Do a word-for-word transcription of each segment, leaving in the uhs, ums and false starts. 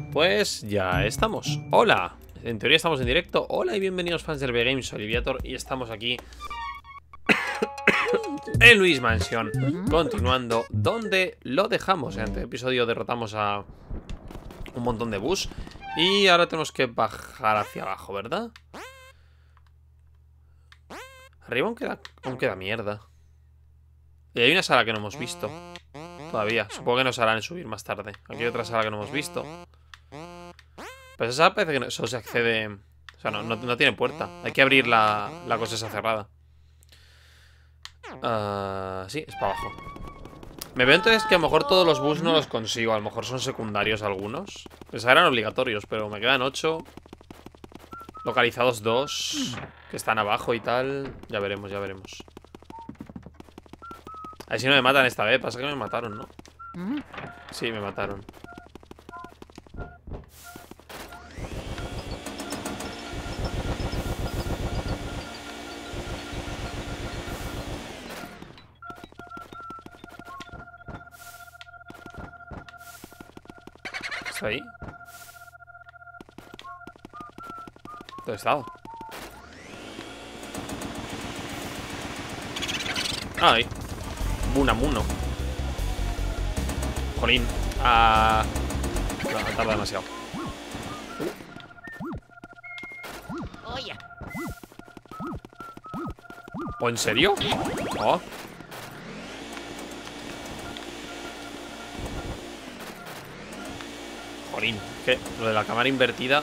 Pues ya estamos. Hola, en teoría estamos en directo. Hola y bienvenidos fans del V-Game, soy Liviator y estamos aquí en Luis Mansion, continuando donde lo dejamos. En el episodio derrotamos a un montón de bus y ahora tenemos que bajar hacia abajo, ¿verdad? Arriba aún queda, aún queda mierda. Y hay una sala que no hemos visto todavía. Supongo que nos harán subir más tarde. Aquí hay otra sala que no hemos visto. Pues esa parece que no, solo se accede. O sea, no, no, no tiene puerta. Hay que abrir la, la cosa esa cerrada. uh, Sí, es para abajo. Me veo entonces que a lo mejor todos los bus no los consigo. A lo mejor son secundarios algunos. Pensaba eran obligatorios, pero me quedan ocho. Localizados dos que están abajo y tal. Ya veremos, ya veremos. A ver si no me matan esta vez. Pasa que me mataron, ¿no? Sí, me mataron. ¿Está ahí? ¿Dónde estaba? Ah, ahí. Bunamuno. Jolín. Ah. No, tarda demasiado. Oye. ¿O en serio? Oh. Jolín. Que lo de la cámara invertida.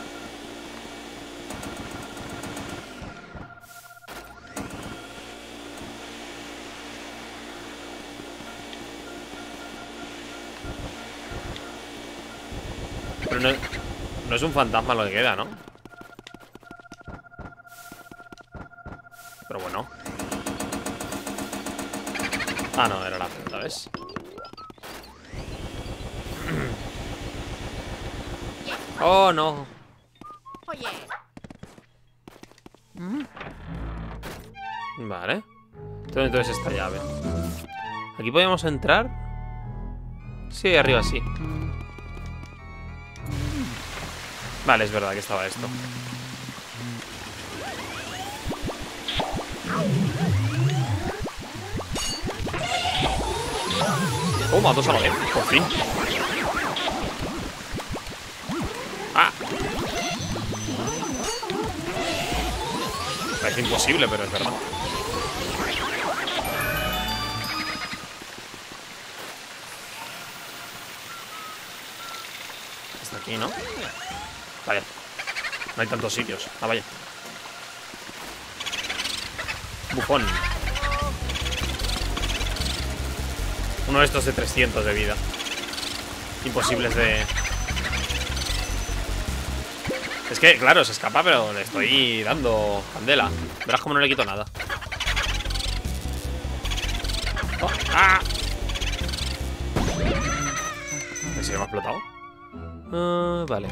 Pero no, no es un fantasma lo que queda, ¿no? Pero bueno. Ah, no, era la pelota, ¿ves? Oh, no. Oye. Vale. Entonces esta llave. ¿Aquí podemos entrar? Sí, arriba sí. Vale, es verdad que estaba esto. Toma, dos a la vez, por fin. Ah. Parece imposible, pero es verdad. Está aquí, ¿no? Vaya. No hay tantos sitios. Ah, vaya. Bufón. Uno de estos de trescientos de vida. Imposibles de... Es que, claro, se escapa, pero le estoy dando candela. Verás como no le quito nada. Oh, ¡ah! ¿En serio me ha explotado? Uh, vale.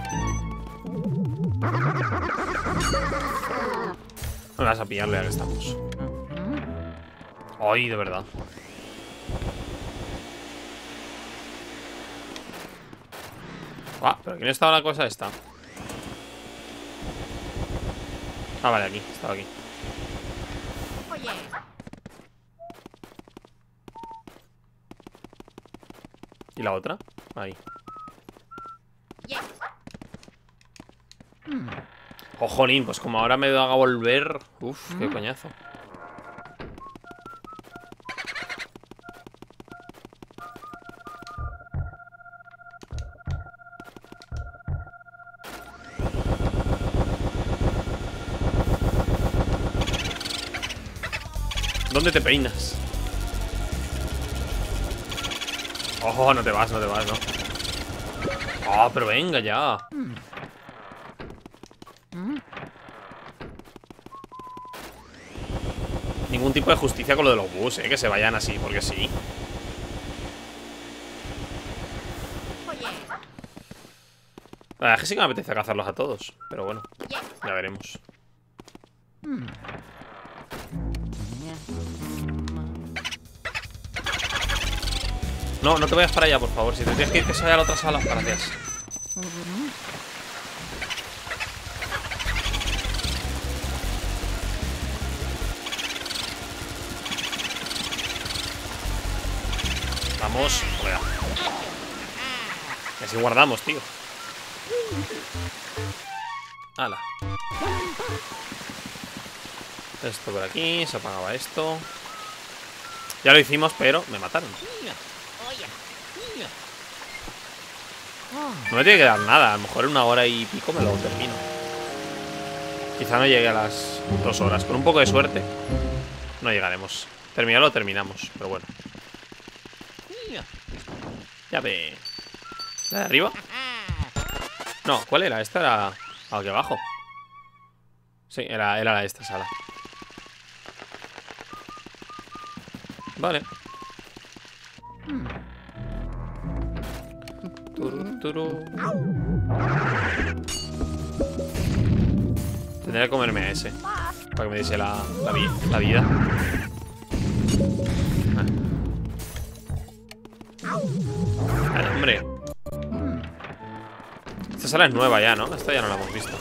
No me vas a pillarlo ya que estamos. Ay, de verdad. Ah, pero aquí no estaba la cosa esta. Ah, vale, aquí, estaba aquí. Oye. ¿Y la otra? Ahí. Yeah. Oh, jolín, pues como ahora me haga volver. Uf, qué coñazo. ¿Dónde te peinas? Oh, no te vas, no te vas, no. Oh, pero venga ya. Ningún tipo de justicia con lo de los bus, eh. Que se vayan así, porque sí. Oye. La verdad es que sí que me apetece cazarlos a todos. Pero bueno, ya veremos. No, no te vayas para allá, por favor. Si te tienes que ir, que se vaya a la otra sala. Gracias. Vamos. Joder. Y así guardamos, tío. Hala. Esto por aquí. Se apagaba esto. Ya lo hicimos, pero me mataron. No me tiene que dar nada. A lo mejor en una hora y pico me lo termino. Quizá no llegue a las dos horas. Con un poco de suerte no llegaremos. Terminarlo terminamos, pero bueno. Ya ve. ¿La de arriba? No, ¿cuál era? Esta era aquí abajo. Sí, era, era la de esta sala. Vale. Turu, turu. Tendré que comerme a ese para que me diese la, la, vi la vida. Vale, hombre. Esta sala es nueva ya, ¿no? Esta ya no la hemos visto.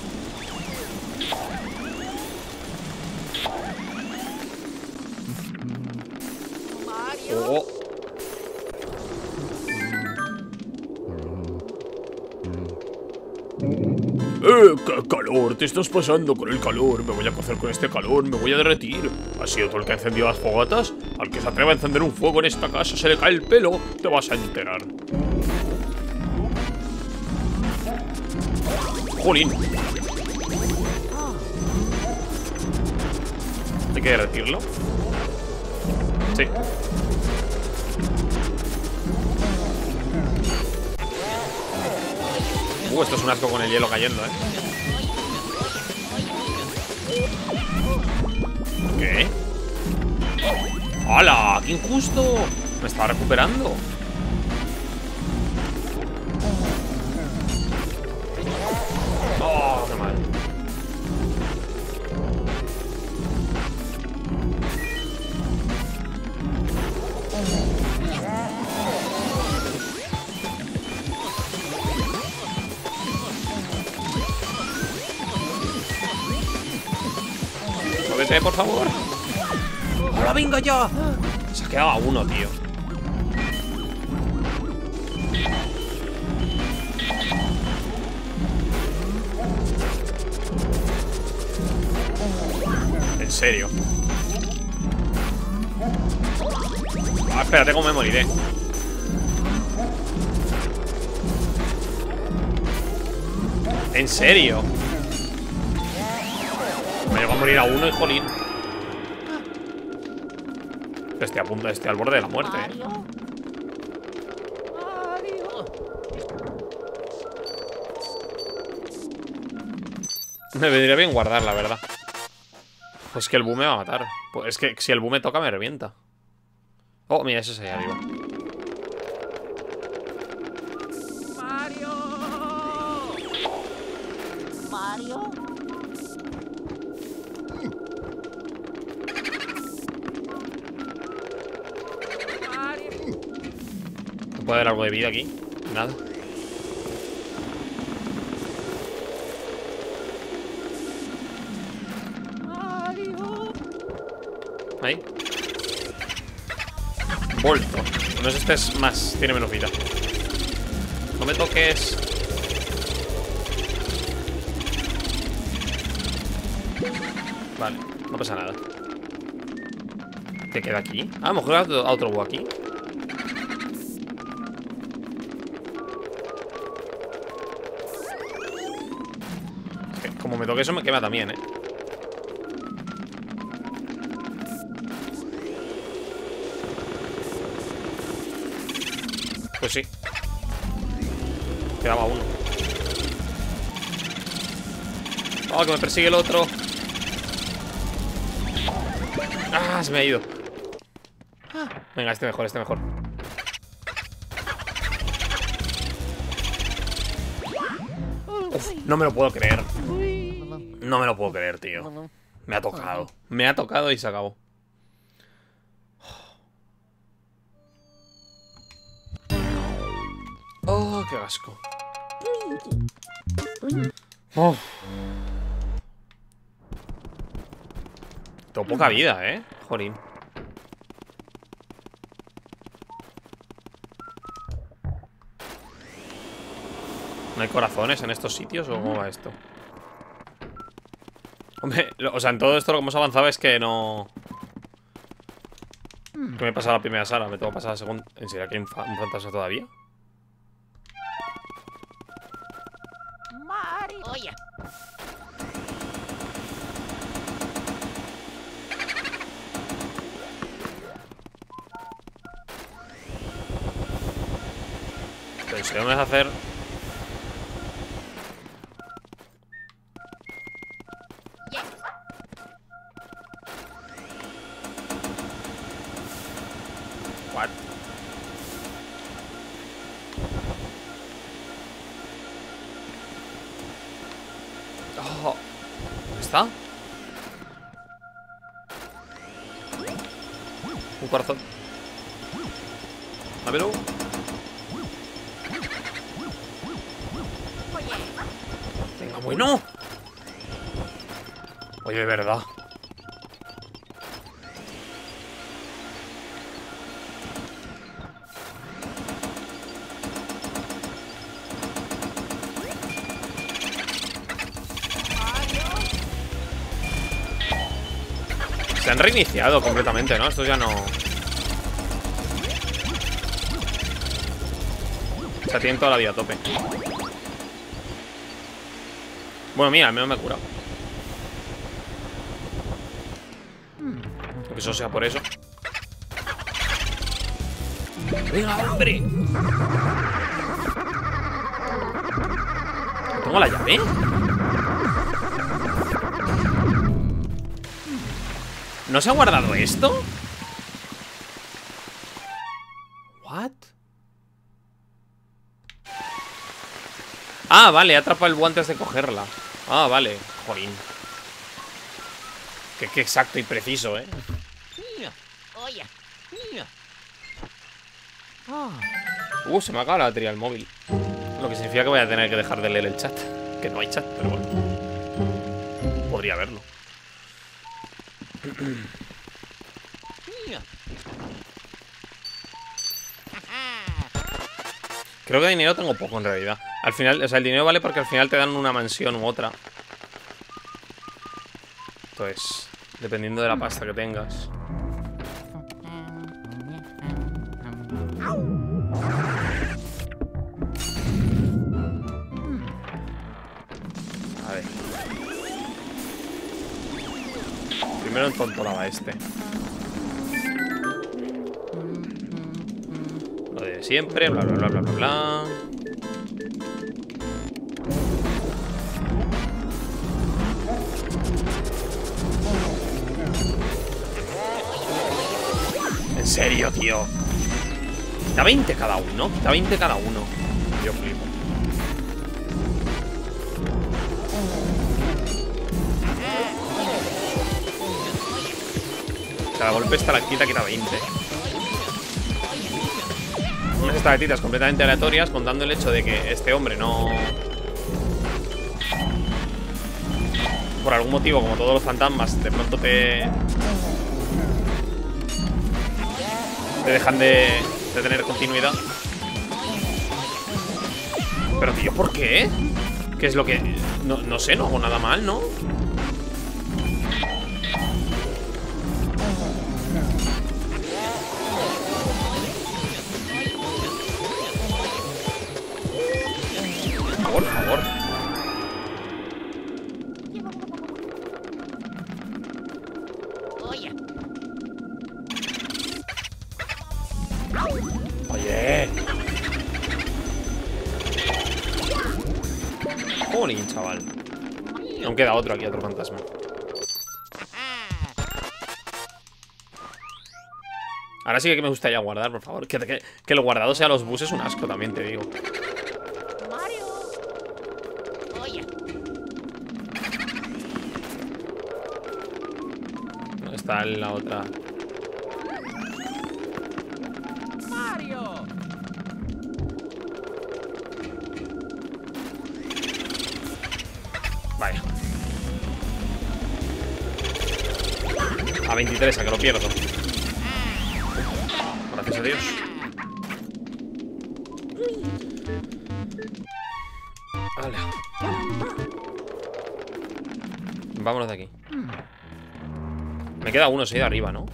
Oh. ¡Eh! ¡Qué calor! Te estás pasando con el calor. Me voy a cocer con este calor. Me voy a derretir. ¿Has sido tú el que encendió las fogatas? Al que se atreva a encender un fuego en esta casa se le cae el pelo. Te vas a enterar. ¡Jolín! ¿Hay que derretirlo? Sí. Uh, esto es un asco con el hielo cayendo, ¿eh? ¿Qué? ¡Hala! ¡Qué injusto! Me estaba recuperando. ¡Oh, qué mal! Muévete, por favor. ¡Ahora venga ya! Se ha quedado a uno, tío. En serio. Ah, espérate cómo me moriré. En serio. Me llevo a morir a uno y jolín. Estoy a punto, estoy al borde de la muerte, eh. Me vendría bien guardar, la verdad. Pues que el boom me va a matar. Pues es que si el boom me toca me revienta. Oh, mira, ese es ahí arriba. Mario. Mario. ¿No puede haber algo de vida aquí? Nada. Ahí. Volto. No es este, es más. Tiene menos vida. No me toques. Vale, no pasa nada. ¿Qué queda aquí? Ah, a lo mejor a otro búho aquí. Es que como me toque eso me quema también, eh. Pues sí. Quedaba uno. Oh, que me persigue el otro. Ah, se me ha ido. Venga, este mejor, este mejor. Uf, no me lo puedo creer. No me lo puedo creer, tío. Me ha tocado. Me ha tocado y se acabó. Oh, qué asco. Uf. Tengo poca vida, eh. Jorín. ¿No hay corazones en estos sitios o cómo va esto? Hombre, lo- o sea, en todo esto lo que hemos avanzado es que no... Que me he pasado la primera sala, me tengo que pasar la segunda. ¿En serio que hay un, fa- un fantasma todavía? Mario. Oye. Pero si no me vas a hacer... What? Oh, ¿dónde está? Un corazón. Dámelo. Venga, bueno. Oye, de verdad. Se han reiniciado completamente, ¿no? Estos ya no... O sea, tienen toda la vida a tope. Bueno, mira, al menos me he curado. Que eso sea por eso. ¡Venga, hombre! ¿Tengo la llave? ¿No se ha guardado esto? ¿What? Ah, vale, atrapa el búho antes de cogerla. Ah, vale, jolín. Qué, qué exacto y preciso, ¿eh? Oye. Uh, se me acaba la batería del móvil. Lo que significa que voy a tener que dejar de leer el chat. Que no hay chat, pero bueno. Podría verlo. Creo que dinero tengo poco en realidad. Al final, o sea, el dinero vale porque al final te dan una mansión u otra. Entonces, dependiendo de la pasta que tengas. A ver. Primero entontolaba este. Lo de siempre, bla bla bla bla bla bla. En serio, tío. Quita veinte cada uno. Quita veinte cada uno. Yo flipo. Cada golpe esta la quita, quita veinte. Unas estalactitas completamente aleatorias, contando el hecho de que este hombre no... Por algún motivo, como todos los fantasmas, de pronto te... Te dejan de, de tener continuidad. Pero tío, ¿por qué? ¿Qué es lo que...? No, no sé, no hago nada mal, ¿no? Por favor. Oye. Oye. Jolín, chaval. Aún queda otro aquí, otro fantasma. Ahora sí que me gustaría guardar, por favor. Que, que, que el guardado sea los buses es un asco, también te digo. Mario. Oye. ¿Dónde está la otra? Mario. Vaya. A veintitrés, a que lo pierdo. Gracias a Dios. Vale. Vámonos de aquí. Me queda uno, se ha ido arriba, ¿no?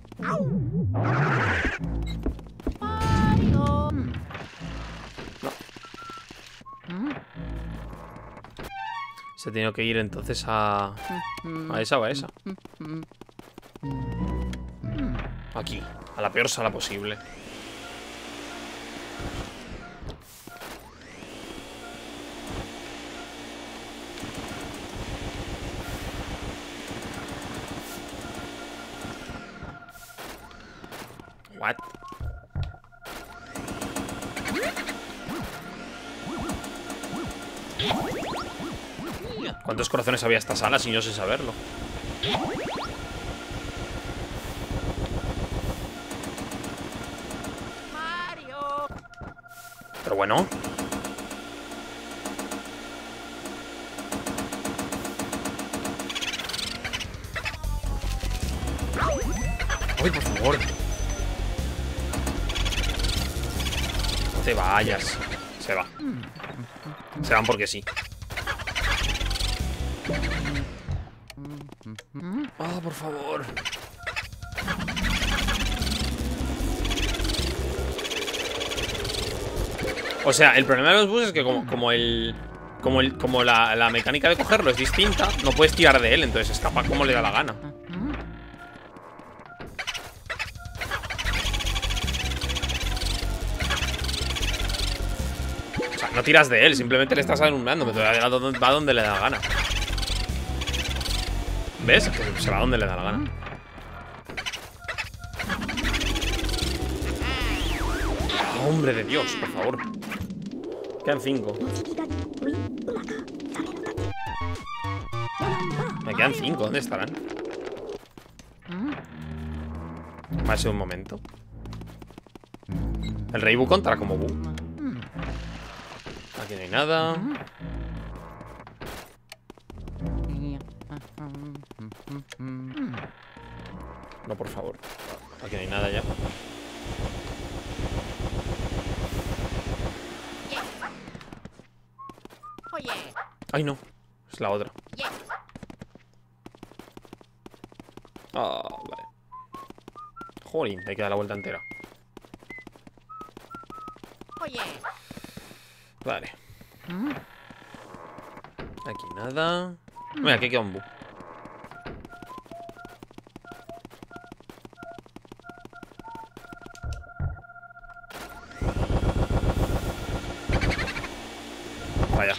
Mario. No. Se ha tenido que ir entonces a... A esa o a esa. Aquí, a la peor sala posible. What? ¿Cuántos corazones había esta sala sin yo sé saberlo? Mario. Pero bueno. Ay, por favor. No te vayas. Se va. Se van porque sí. Ah, por favor. O sea, el problema de los buses es que como, como el... Como, el, como la, la mecánica de cogerlo es distinta, no puedes tirar de él, entonces escapa como le da la gana. O sea, no tiras de él, simplemente le estás alumbrando, pero va donde le da la gana. ¿Ves? Que se va donde le da la gana. Oh, hombre de Dios, por favor. Quedan cinco. Me quedan cinco, ¿dónde estarán? Va a ser un momento. El rey Bu contra como Bu. Aquí no hay nada. No, por favor. Aquí no hay nada ya. Oye. Ay, no. Es la otra. Yes. Ah, vale. Jolín, hay que dar la vuelta entera. Oye. Vale. Aquí nada. Mira, aquí queda un Bu. Vaya.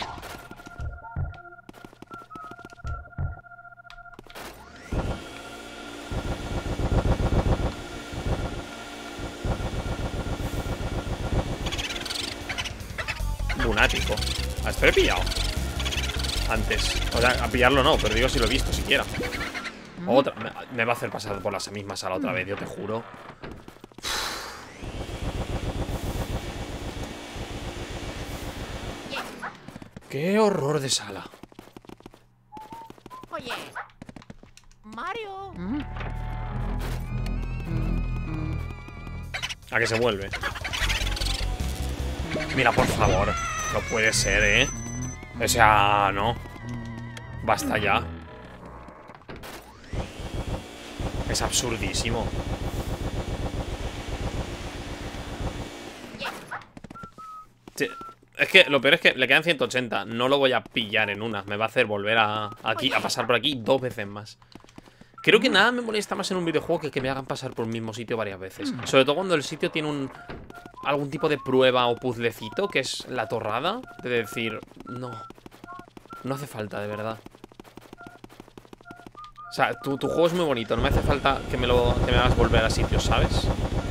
Lunático. A este lo he pillado antes. O sea, a pillarlo no, pero digo si lo he visto siquiera. Otra. Me, me va a hacer pasar por la misma sala otra vez, yo te juro. Qué horror de sala. Oye. Mario. ¿A que se vuelve? Mira, por favor. No puede ser, ¿eh? O sea, no. Basta ya. Es absurdísimo. Sí, es que lo peor es que le quedan ciento ochenta. No lo voy a pillar en una. Me va a hacer volver a, aquí, a pasar por aquí dos veces más. Creo que nada me molesta más en un videojuego que que me hagan pasar por el mismo sitio varias veces. Sobre todo cuando el sitio tiene un... algún tipo de prueba o puzzlecito, que es la torrada. De decir, no. No hace falta, de verdad. O sea, tu, tu juego es muy bonito. No me hace falta que me lo que me hagas volver a sitios, ¿sabes?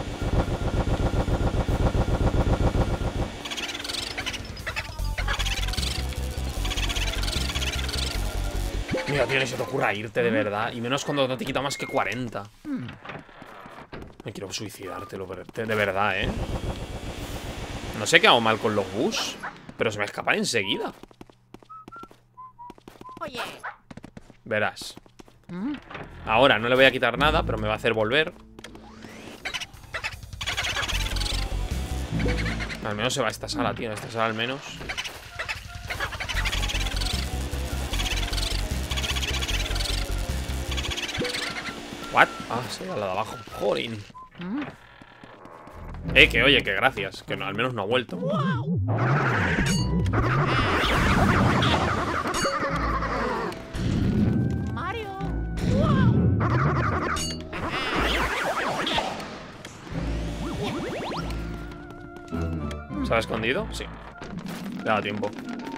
Mira, tío, ni se te ocurra irte, de verdad. Y menos cuando no te quita más que cuarenta. Me quiero suicidártelo, de verdad, ¿eh? No sé qué hago mal con los bus, pero se me escapan enseguida. Oye. Oye. Verás. Ahora no le voy a quitar nada, pero me va a hacer volver. Al menos se va a esta sala, tío. Esta sala al menos. What? Ah, se va a la de abajo. Jorin. Eh, que oye, que gracias. Que no, al menos no ha vuelto. Mario. ¿Se ha escondido? Sí. Le da tiempo.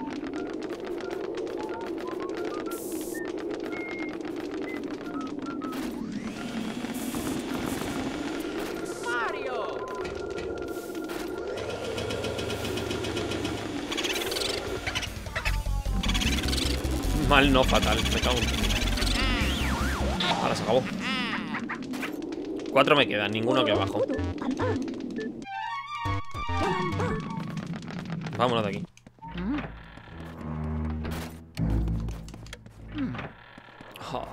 Mario. Mal no, fatal. Me cago en... Ahora se acabó. Cuatro me quedan, ninguno aquí abajo. Vámonos de aquí. Oh.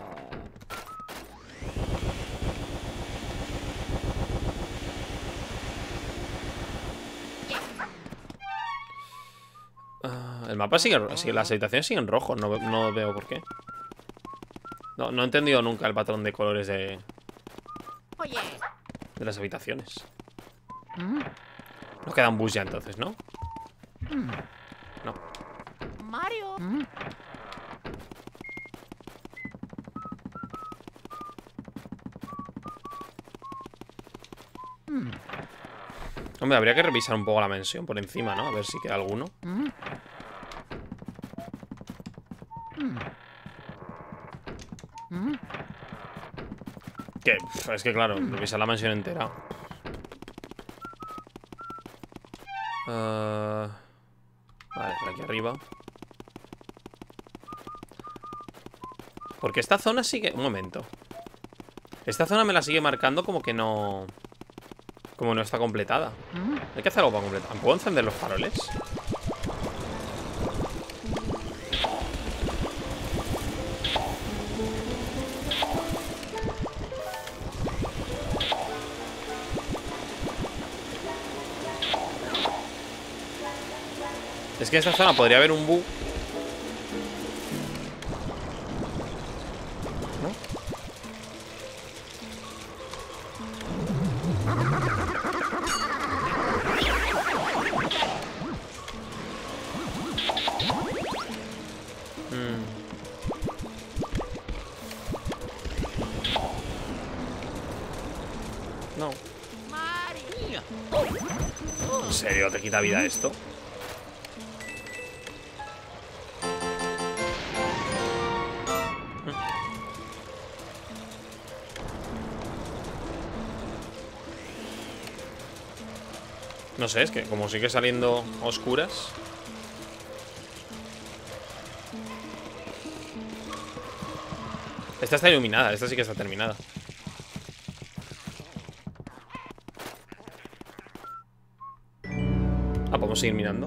Uh, el mapa sigue, sigue, las habitaciones siguen rojos, no, no veo por qué. No, no he entendido nunca el patrón de colores de, Oye. de las habitaciones. No quedan bus ya entonces, ¿no? No. Mario. Hombre, habría que revisar un poco la mansión por encima, ¿no? A ver si queda alguno. Que, es que claro, revisar la mansión entera. Uh, vale, por aquí arriba. Porque esta zona sigue... Un momento. Esta zona me la sigue marcando como que no... Como no está completada. Hay que hacer algo para completar. ¿Puedo encender los faroles? Es que en esta zona podría haber un bug. ¿No? Mm. No. Mario. ¿En serio te quita vida esto? No sé, es que como sigue saliendo a oscuras. Esta está iluminada, esta sí que está terminada. Ah, podemos seguir mirando.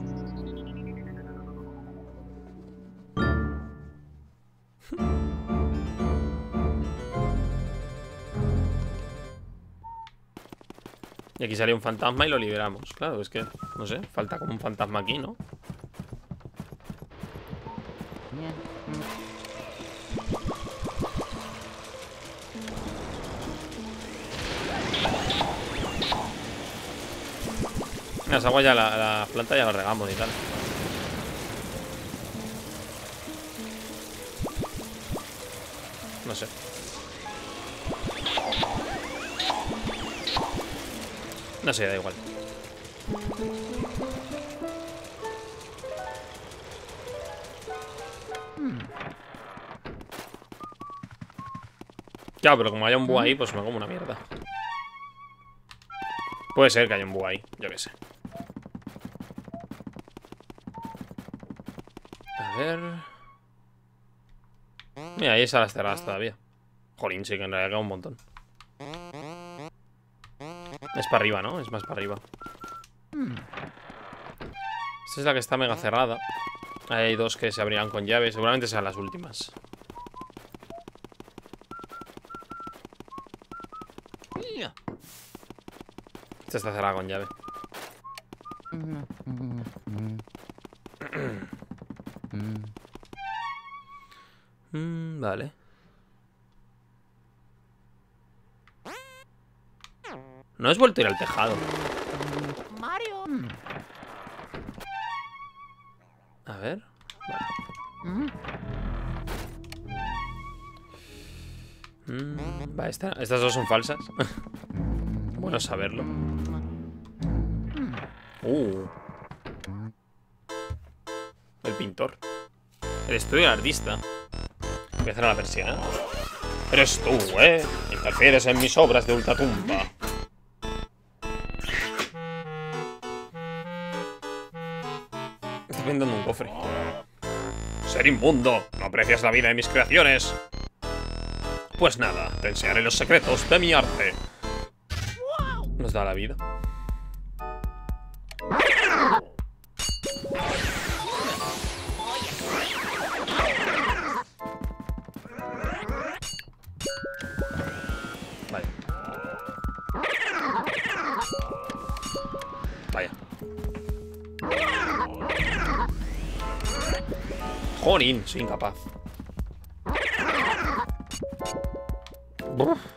Y aquí sale un fantasma y lo liberamos. Claro, es que, no sé, falta como un fantasma aquí, ¿no? Las aguas ya, la, la planta ya la regamos y tal. No sé. No sé, da igual. Claro, pero como haya un búho ahí, pues me como una mierda. Puede ser que haya un búho ahí, yo qué sé. A ver... Mira, ahí están las cerradas todavía. Jolín, sí que en realidad queda un montón. Es para arriba, ¿no? Es más para arriba. Esta es la que está mega cerrada. Hay dos que se abrirán con llave. Seguramente sean las últimas. Esta está cerrada con llave. mm, Vale. No has vuelto a ir al tejado. Mario. A ver. Vale. Mm, vale, esta, estas dos son falsas. Bueno saberlo. Uh. El pintor. El estudio del artista. Voy a cerrar la persiana. Eres tú, ¿eh? Interfieres en mis obras de ultratumba. Estoy vendiendo un cofre. Ser inmundo. No aprecias la vida de mis creaciones. Pues nada, te enseñaré los secretos de mi arte. Nos da la vida. Vale. Vaya. Jorín, soy incapaz. Uf.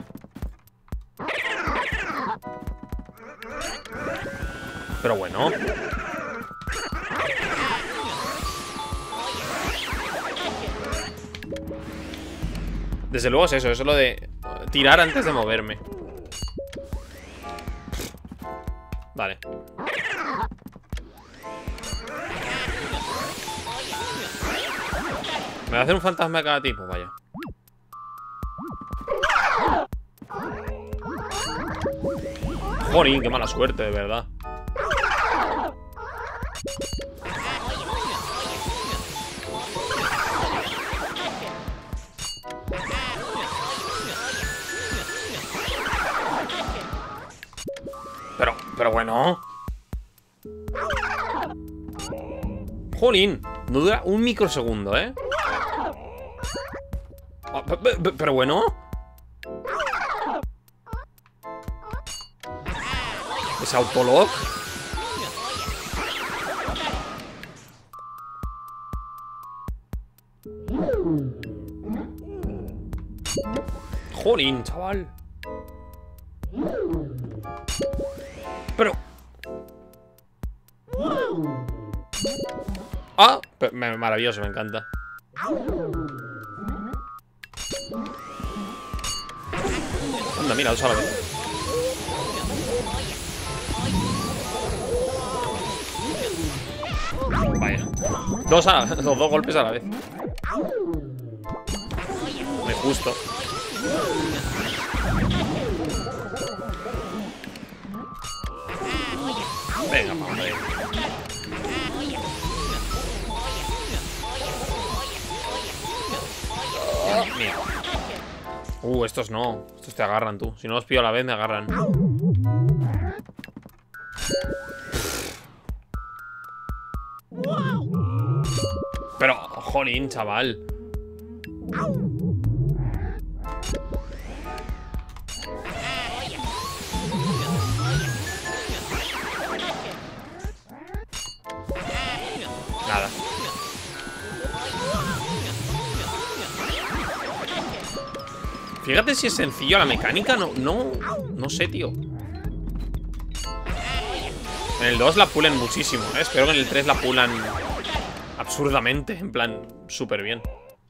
Pero bueno. Desde luego es eso, eso es lo de tirar antes de moverme. Vale. ¿Me va a hacer un fantasma de cada tipo? Vaya. Joder, qué mala suerte, de verdad. Pero, pero bueno. Jolín, no dura un microsegundo, ¿eh? Oh, pero bueno. Ese autolog. Jolín, chaval. Pero... Ah, maravilloso, me encanta. Anda, mira, dos a la vez. Vaya. Dos, a, los dos golpes a la vez. Me justo. Venga, madre. Oh, mira. Uh, estos no. Estos te agarran tú. Si no los pillo a la vez, me agarran. Pero, jolín, chaval. Nada. Fíjate si es sencillo la mecánica. No, no, no sé, tío. En el dos la pulen muchísimo, ¿eh? Espero que en el tres la pulan absurdamente. En plan, súper bien.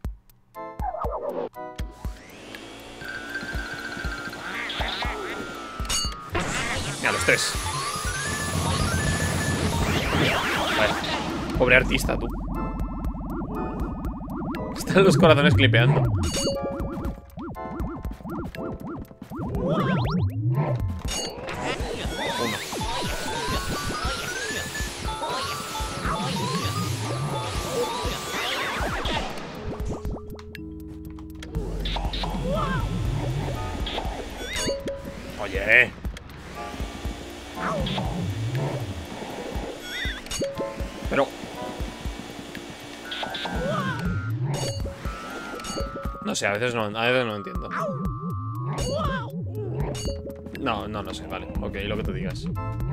Mira, los tres. Vale. Pobre artista, tú. Están los corazones clipeando. Uno. Oye. Pero No sé, a veces no, a veces no entiendo. No, no, no sé, vale. Ok, lo que tú digas.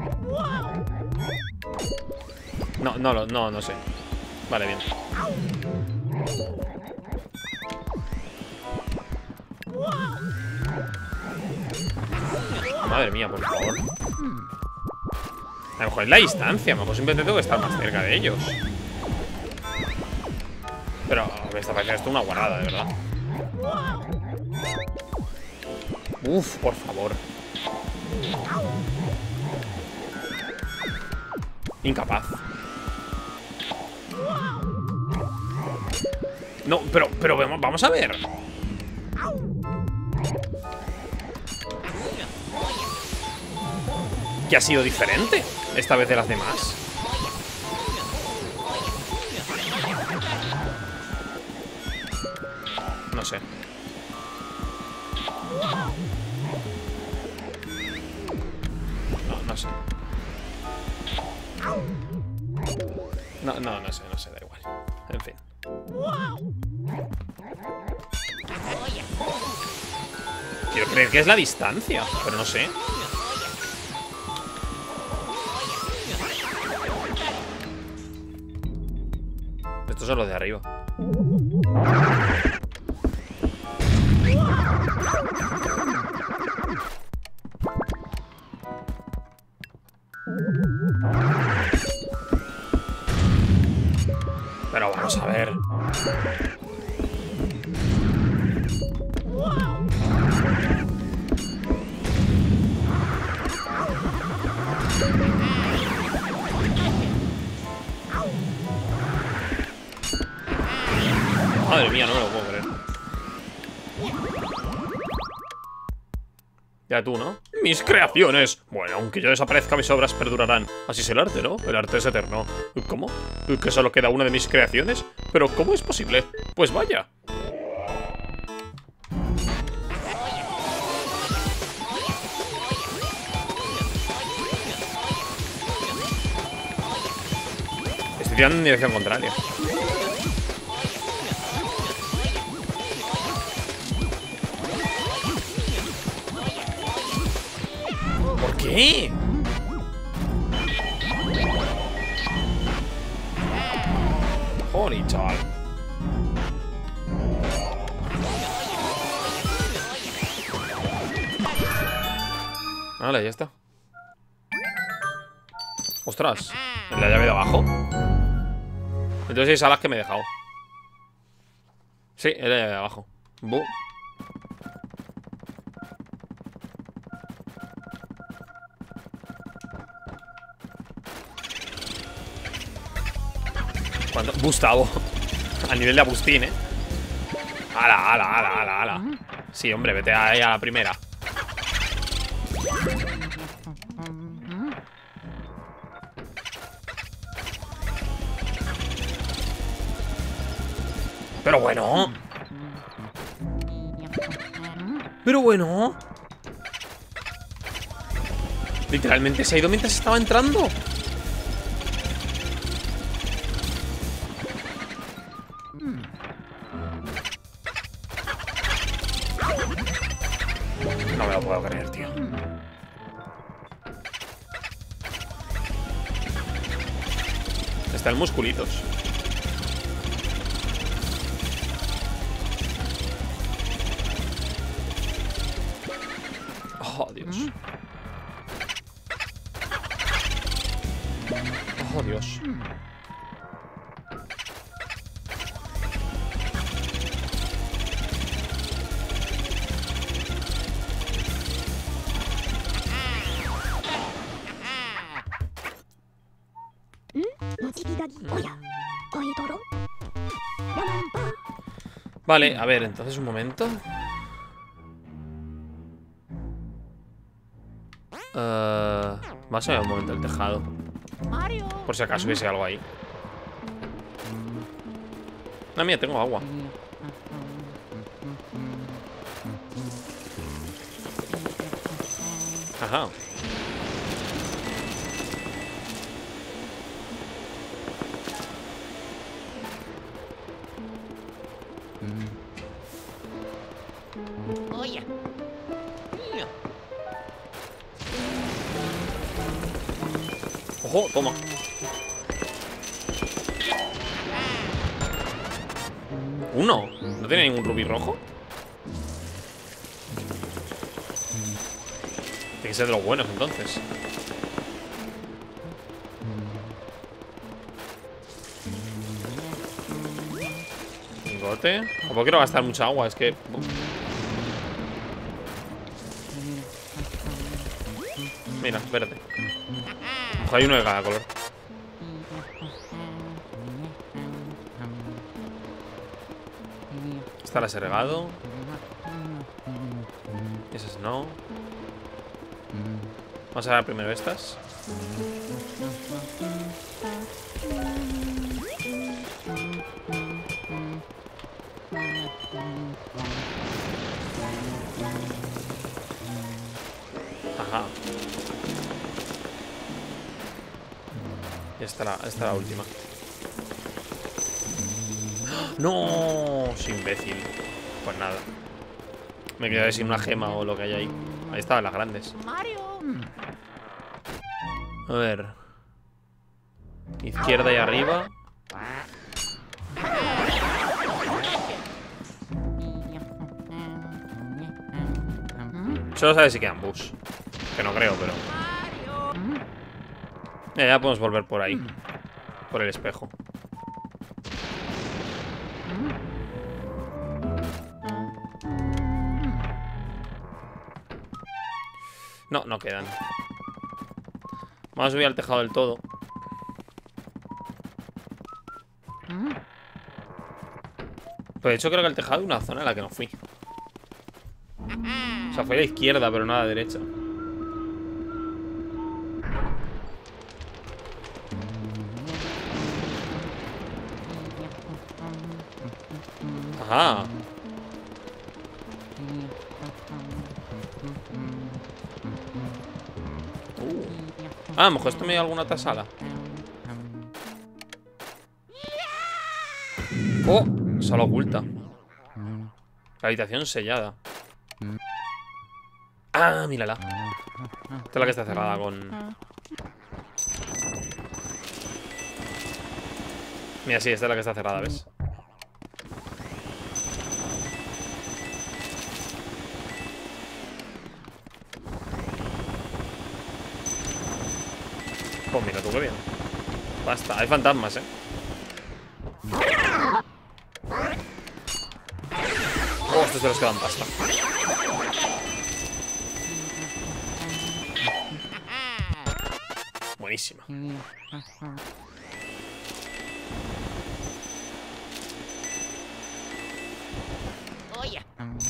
No, no, no, no, no sé. Vale, bien. Madre mía, por favor. A lo mejor es la distancia. A lo mejor simplemente tengo que estar más cerca de ellos. Pero me está pareciendo esto una guarrada, de verdad. Uf, por favor. Incapaz. No, pero, pero vamos a ver. ¿Qué ha sido diferente esta vez de las demás? No sé. No, no sé. No, no, no sé, no sé, da igual. En fin. Quiero creer que es la distancia, pero no sé. Estos son los de arriba. Pero vamos a ver. Madre mía, no me lo puedo creer. Ya tú, ¿no? ¡Mis creaciones! Bueno, aunque yo desaparezca, mis obras perdurarán. Así es el arte, ¿no? El arte es eterno. ¿Cómo? ¿Que solo queda una de mis creaciones? ¿Pero cómo es posible? Pues vaya. Estoy tirando en dirección contraria. ¿Por qué? Joder, chaval. Vale, ya está. Ostras, ¿en la llave de abajo? Entonces hay salas que me he dejado. Sí, en la llave de abajo. Bu. ¿Cuánto? Gustavo. A nivel de Agustín, ¿eh? Ala, ala, ala, ala, ala. Sí, hombre, vete ahí a la primera. Pero bueno. Pero bueno. Literalmente se ha ido mientras estaba entrando. No me lo puedo creer, tío. Están musculitos. Oh, Dios. Oh, Dios. Vale, a ver, entonces un momento. Uh, Vamos a ver un momento el tejado. Por si acaso hubiese algo ahí. Ah, mira, tengo agua. Ajá. Oye. Ojo, toma. Uno. ¿No tiene ningún rubí rojo? Tiene que ser de los buenos entonces. Lingote. Tampoco quiero gastar mucha agua, es que... Uf. Mira, verde. Ojo, hay uno de cada color. Esta la he regado. Esas no. Vamos a ver primero estas. Ajá. Y esta la, esta la última. ¡No! Soy imbécil. Pues nada. Me quedaré sin una gema o lo que hay ahí. Ahí estaban las grandes. Mario. A ver. Izquierda y arriba. Solo sabes si quedan bus. Que no creo, pero... Ya, ya podemos volver por ahí. Por el espejo. No, no quedan. Vamos a subir al tejado del todo. Pues de hecho creo que el tejado es una zona en la que no fui. O sea, fue a la izquierda, pero no a la derecha. Ajá. Uh. Ah, a lo mejor esto me dio alguna otra sala. Oh, sala oculta. La habitación sellada. Ah, mírala. Esta es la que está cerrada con... Mira, sí, esta es la que está cerrada, ¿ves? Pues mira tú qué bien. Basta, hay fantasmas, ¿eh? Oh, estos se los quedan pasta. Buenísima. Oye.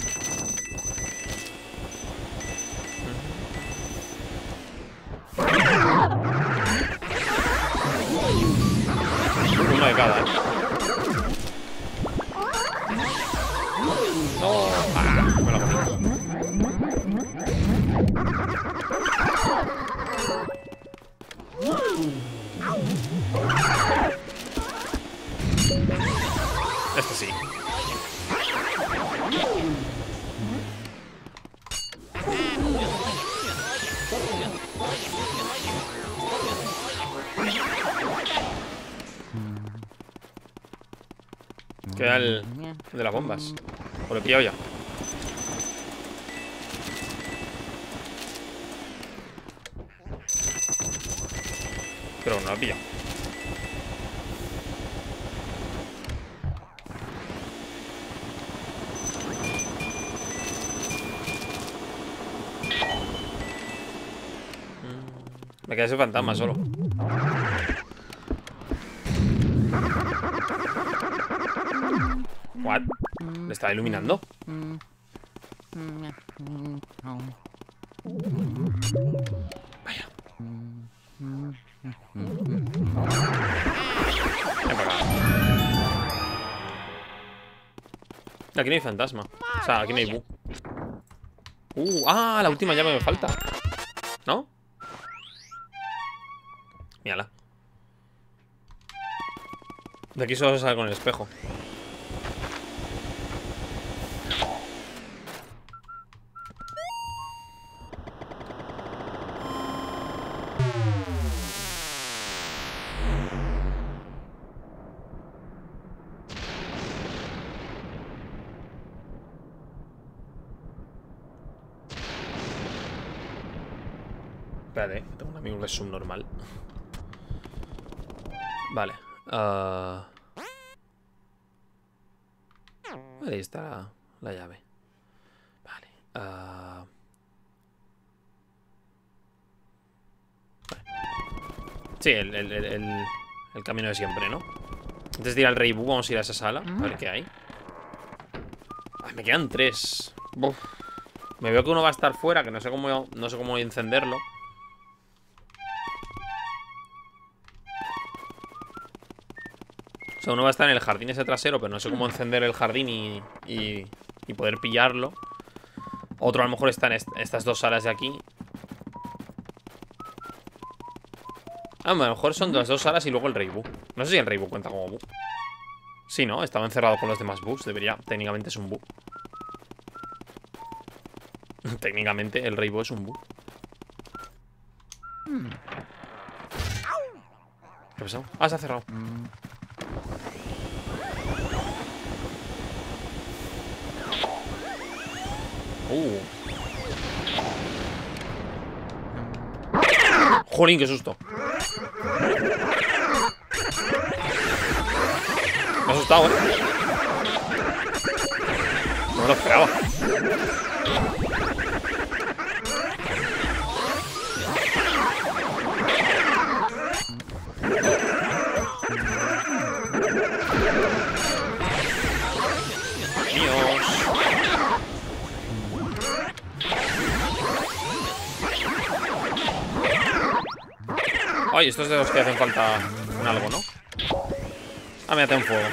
Uno de cada, ¿eh? No. Ah, me la comí. Este sí. Queda el de las bombas. O lo he pillado ya. Pero no lo he pillado. Me queda ese fantasma solo. What? ¿Le está iluminando? Vaya. Ven para acá. Aquí no hay fantasma. O sea, aquí no hay bu. Uh, ah, la última llave me falta. ¿No? Mírala. De aquí solo se sale con el espejo. Espérate, tengo un amigo que es subnormal. Vale. Uh... Vale, ahí está la, la llave. Vale. Uh... vale. Sí, el, el, el, el, el camino de siempre, ¿no? Antes de ir al Rey Boo, vamos a ir a esa sala. A ver qué hay. Ay, me quedan tres. Uf. Me veo que uno va a estar fuera, que no sé cómo, no sé cómo encenderlo. O sea, uno va a estar en el jardín ese trasero, pero no sé cómo encender el jardín y, y, y poder pillarlo. Otro a lo mejor está en est estas dos salas de aquí. Ah, a lo mejor son las dos salas y luego el Rey Boo. No sé si el Rey Boo cuenta como Boo. Sí, ¿no? Estaba encerrado con los demás Boos. Debería, técnicamente es un Boo. Técnicamente el Rey Boo es un Boo. ¿Qué ha pasado? Ah, se ha cerrado. Uh. Jolín, qué susto. Me ha asustado, ¿eh? No me lo esperaba. Dios. Ay, estos de los que hacen falta un algo, ¿no? Ah, me en fuego.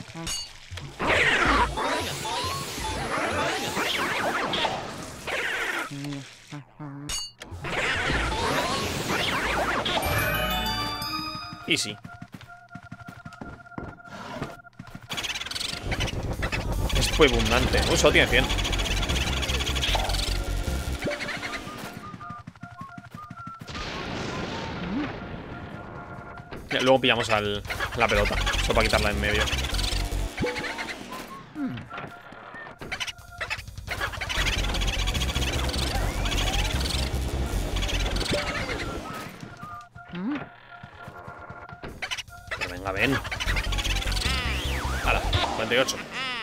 Easy. Es fue abundante. Uy, solo tiene cien. Luego pillamos al, la pelota. Solo para quitarla en medio. Pero venga, ven. Hala, cuarenta y ocho.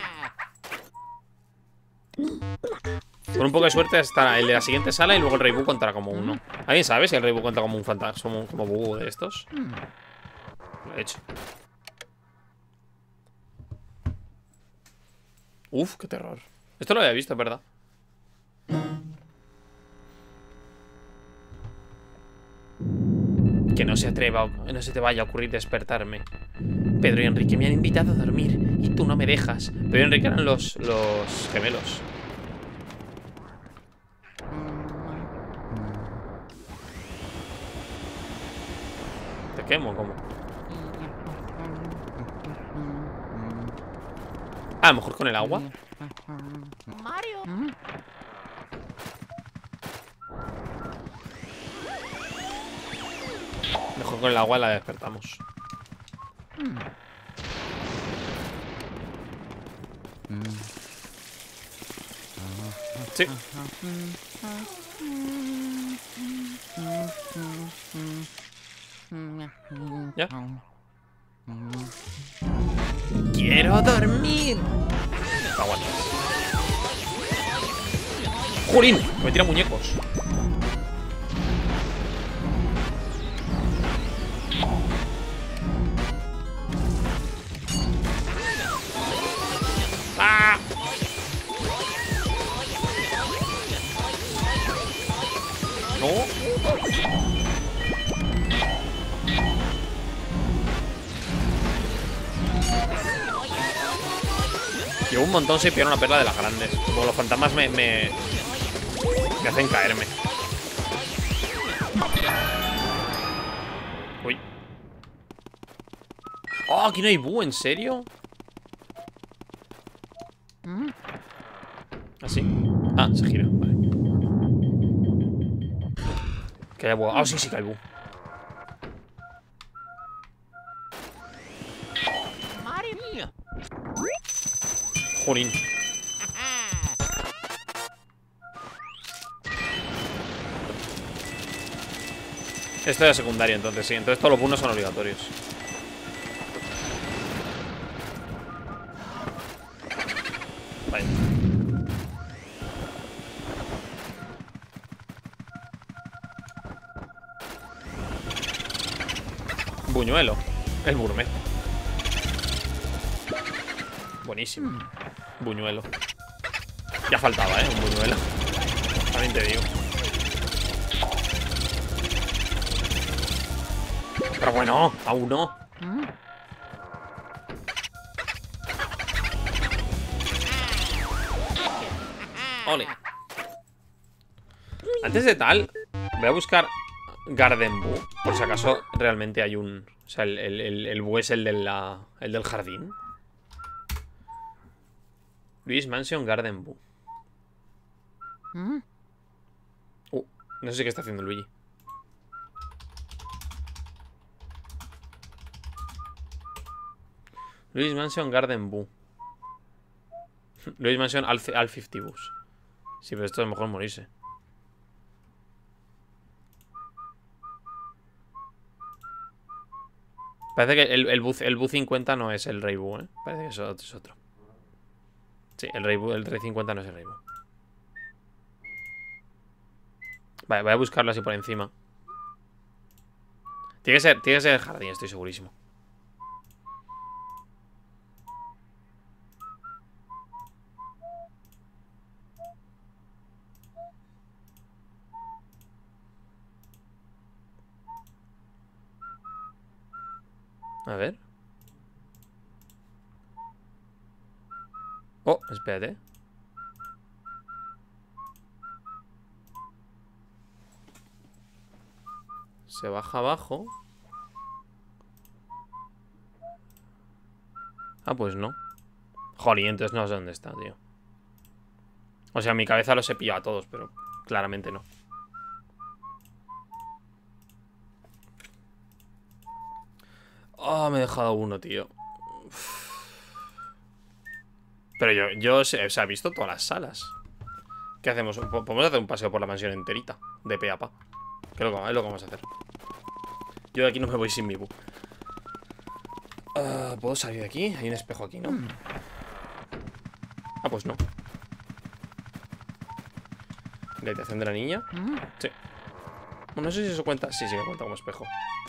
Con un poco de suerte estará el de la siguiente sala y luego el Rey Boo contará como uno. ¿Alguien sabe si el Rey Boo cuenta como un fantasma, como, como Boo de estos? Lo he hecho. Uf, qué terror. Esto lo había visto, ¿verdad? Que no se atreva, no se te vaya a ocurrir despertarme. Pedro y Enrique me han invitado a dormir y tú no me dejas. Pedro y Enrique eran los, los gemelos. ¿Te quemo? ¿Cómo? Ah, a lo mejor con el agua. Mario. Mejor con el agua la despertamos. Sí. ¿Ya? Quiero dormir. Aguanta. ¡Jolín! Que me tira muñecos. ¡Ah! No. Llevo un montón si pierdo una perla de las grandes. Como los fantasmas me, me, me hacen caerme. Uy. Oh, aquí no hay Boo, ¿en serio? ¿Así? Ah, se gira, vale. Que haya Boo. Ah, sí, sí que hay Boo. Mario. Jolín. Esto es secundario, entonces sí. Entonces todos los bonos son obligatorios. Vaya. Buñuelo. El gourmet. Buenísimo. Buñuelo. Ya faltaba, ¿eh? Un buñuelo. También te digo. Pero bueno, aún no. Ole. Antes de tal, voy a buscar Garden Boo. Por si acaso realmente hay un... O sea, el, el, el, el búho es el, de la, el del jardín. Luis Mansion Garden Boo. Uh, no sé qué está haciendo Luigi. Luis Mansion Garden Boo. Luis Mansion Al, Al cincuenta Bus. Sí, pero esto es mejor morirse. Parece que el, el, Bu, el Bu cincuenta no es el Rey Bu, ¿eh? Parece que eso es otro. Sí, el Rey Bu, el Rey cincuenta no es el Rey Bu. Vale, voy a buscarlo así por encima. Tiene que ser, tiene que ser el jardín, estoy segurísimo. A ver. Oh, espérate. Se baja abajo. Ah, pues no. Joder, entonces no sé dónde está, tío. O sea, en mi cabeza los he pillado a todos, pero claramente no. Oh, me he dejado uno, tío. Uf. Pero yo, yo, o sea, he visto todas las salas. ¿Qué hacemos? Podemos hacer un paseo por la mansión enterita, de pe a pa. Que es lo que, es lo que vamos a hacer. Yo de aquí no me voy sin mi bu. Uh, ¿Puedo salir de aquí? Hay un espejo aquí, ¿no? Ah, pues no. La habitación de la niña. Sí. Bueno, no sé si eso cuenta. Sí, sí que cuenta como espejo.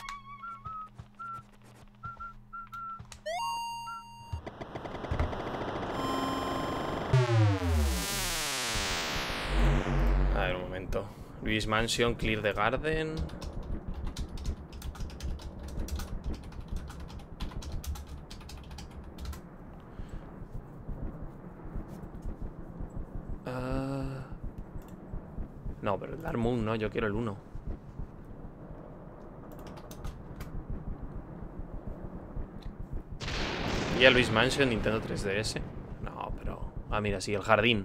A ver, un momento. Luis Mansion, Clear the Garden. Uh... No, pero el Dark Moon no, yo quiero el uno. Y a Luis Mansion, Nintendo tres D S. No, pero... Ah, mira, sí, el jardín.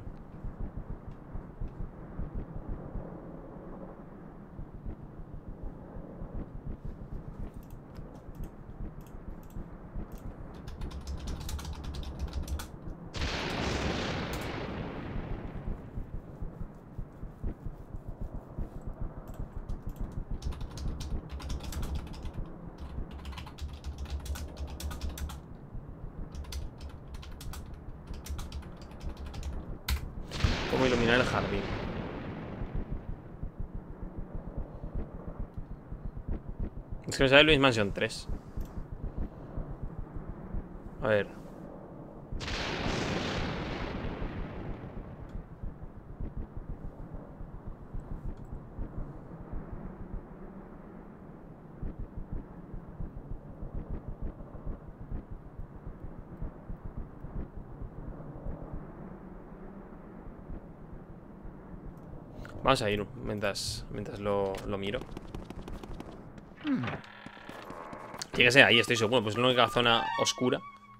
¿Cómo iluminar el jardín? Es que me sale Luis Mansion tres. A ver. Vamos a ir mientras, mientras lo, lo miro. Tiene que ser ahí, estoy seguro. Pues es la única zona oscura.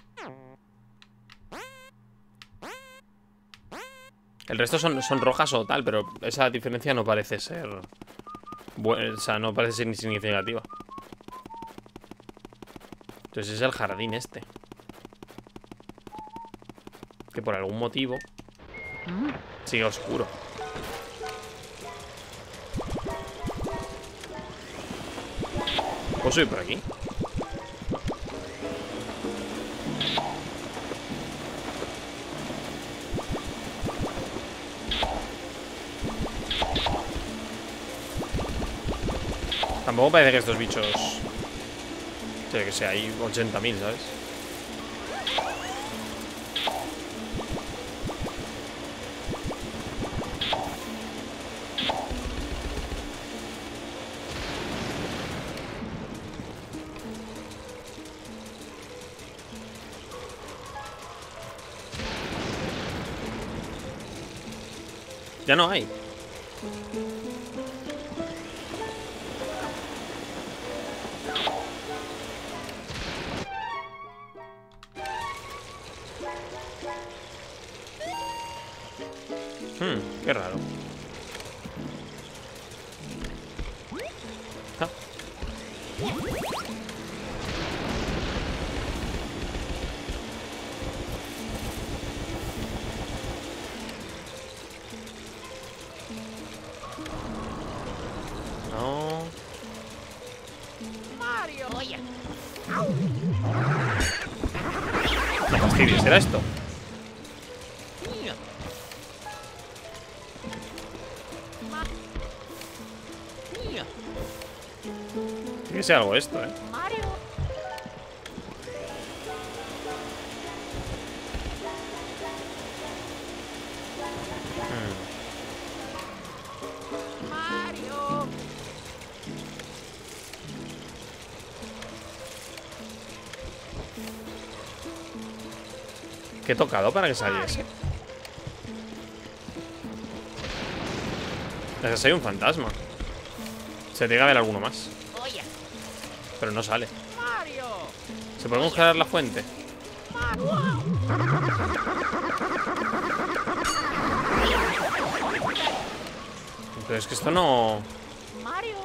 El resto son, son rojas o tal, pero esa diferencia no parece ser... Bueno, o sea, no parece ser ni significativa. Entonces es el jardín este. Que por algún motivo sigue oscuro. ¿Puedo subir por aquí? Tampoco parece que estos bichos... Tiene que ser ahí ochenta mil, ¿sabes? Ya no hay. Hmm, qué raro. Ah. No. Mario. Oye. No fastidies, ¿era esto? Tiene que ser algo esto, eh. Mario. Mario. ¿Qué he tocado para que saliese? Es que hay un fantasma. Se tiene que haber alguno más. Oye. Pero no sale. Mario. ¿Se puede congelar la fuente? Pero es que esto no... Mario.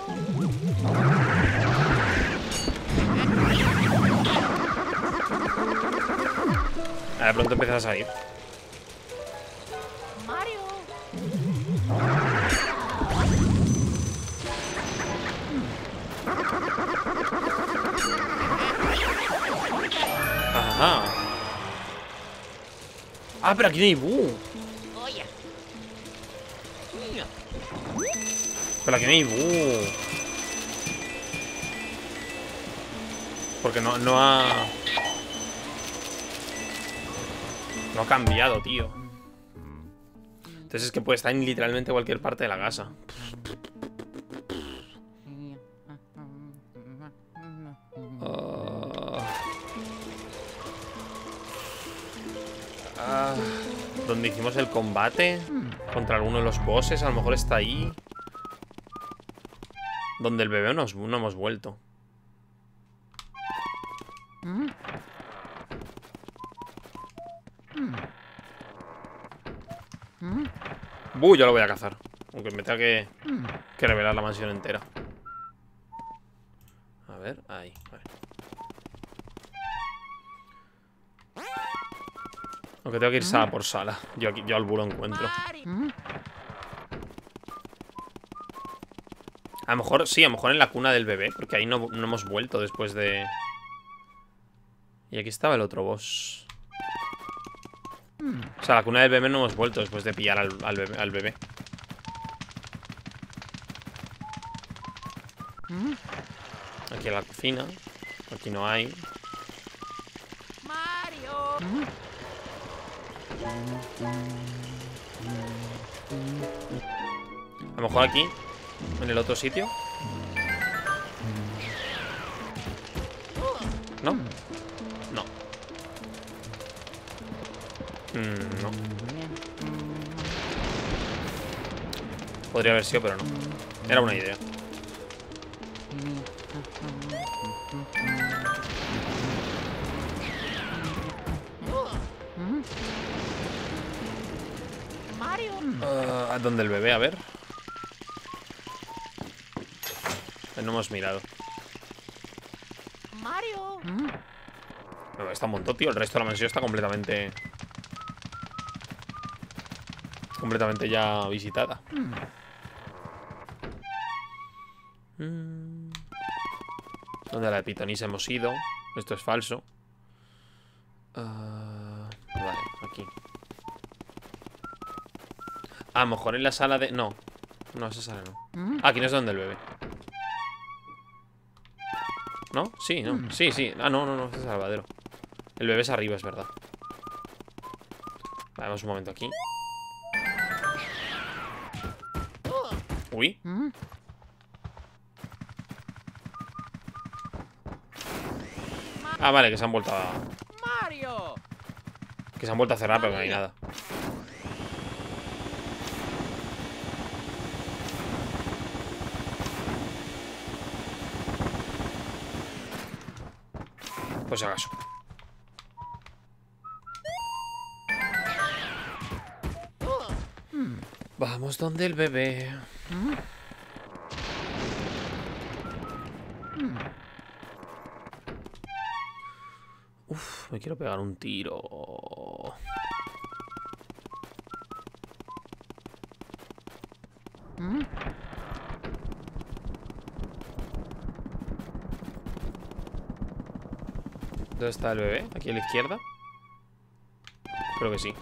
A de pronto empieza a salir. Mario. Ajá. Ah, pero aquí no hay Boo. Oye. Pero aquí no hay Boo. Porque no, no ha... No ha cambiado, tío. Entonces es que puede estar en literalmente cualquier parte de la casa. Uh... Ah, donde hicimos el combate contra alguno de los bosses, a lo mejor está ahí. Donde el bebé nos, no hemos vuelto. Buh, yo lo voy a cazar. Aunque me tenga que, que revelar la mansión entera. A ver, ahí, vale. Aunque tengo que ir sala por sala. Yo, aquí, yo al bulo encuentro. A lo mejor, sí, a lo mejor en la cuna del bebé. Porque ahí no, no hemos vuelto después de... Y aquí estaba el otro boss. O sea, la cuna del bebé no hemos vuelto después de pillar al, al, bebé, al bebé. Aquí en la cocina. Aquí no hay. Mario. A lo mejor aquí, en el otro sitio. ¿No? No. Mm, no. Podría haber sido, pero no. Era una idea. Mario. Uh, ¿a dónde el bebé? A ver. No hemos mirado. Mario. No, está un montón, tío. El resto de la mansión está completamente... Completamente ya visitada. Mm. Donde la de pitonisa hemos ido. Esto es falso. Uh, vale, aquí. A lo mejor en la sala de... No, no, esa sala no. Ah, aquí no es donde el bebé. ¿No? Sí, no, sí, sí. Ah, no, no, no, este es el lavadero. El bebé es arriba, es verdad. Vale, vamos un momento aquí. Uy. Ah, vale, que se han vuelto a... Mario. Que se han vuelto a cerrar, pero no hay nada. Por si acaso. Vamos donde el bebé. Uf, me quiero pegar un tiro. ¿Dónde está el bebé? ¿Aquí a la izquierda? Creo que sí.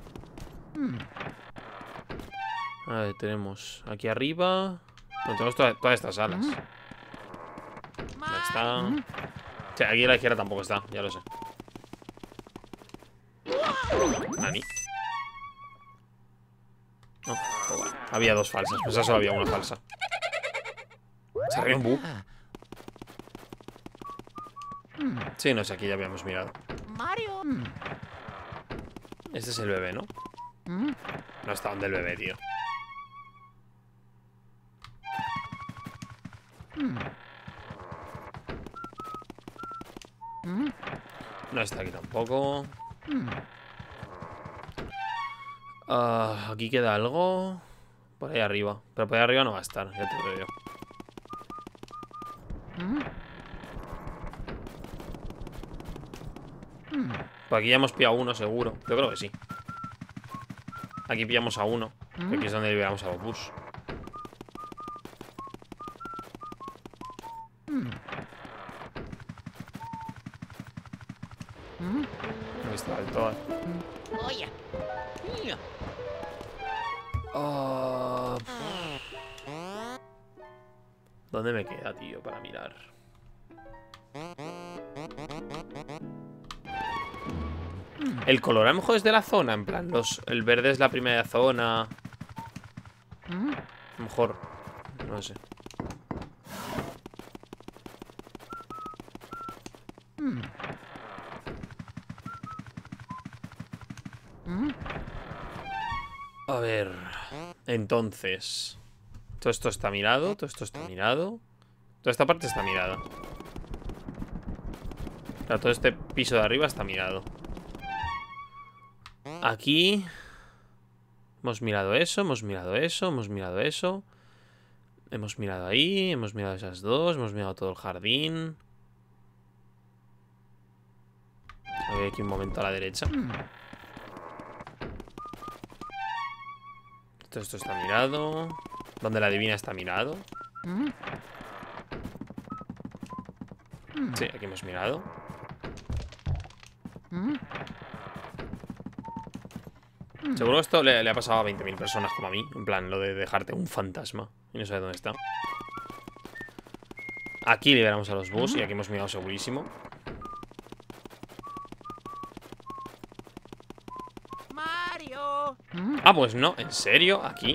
A ver, tenemos aquí arriba. No, tenemos toda- todas estas salas. Ahí está. Sí, aquí a la izquierda tampoco está, ya lo sé. Nani. No, pero bueno. Había dos falsas, pues ya solo había una falsa. ¿Se abrió un bug? Sí, no sé, aquí ya habíamos mirado. Mario. Este es el bebé, ¿no? No está donde el bebé, tío. No está aquí tampoco. Ah, aquí queda algo. Por ahí arriba. Pero por ahí arriba no va a estar, ya te lo digo. Por aquí ya hemos pillado uno seguro. Yo creo que sí. Aquí pillamos a uno. Que aquí es donde liberamos a los bus. Ahí está el todo. Oye. Ah, ¿dónde me queda, tío, para mirar? El color a lo mejor es de la zona. En plan, los, el verde es la primera zona. A lo mejor. No sé. A ver. Entonces. Todo esto está mirado. Todo esto está mirado. Toda esta parte está mirada. O sea, todo este piso de arriba está mirado. Aquí hemos mirado eso, hemos mirado eso, hemos mirado eso. Hemos mirado ahí, hemos mirado esas dos, hemos mirado todo el jardín. A ver, aquí un momento a la derecha. Todo esto está mirado. Donde la divina está mirado. Sí, aquí hemos mirado. Seguro que esto le, le ha pasado a veinte mil personas como a mí. En plan, lo de dejarte un fantasma y no sabes dónde está. Aquí liberamos a los bus y aquí hemos mirado segurísimo. Mario. Ah, pues no, ¿en serio? ¿Aquí?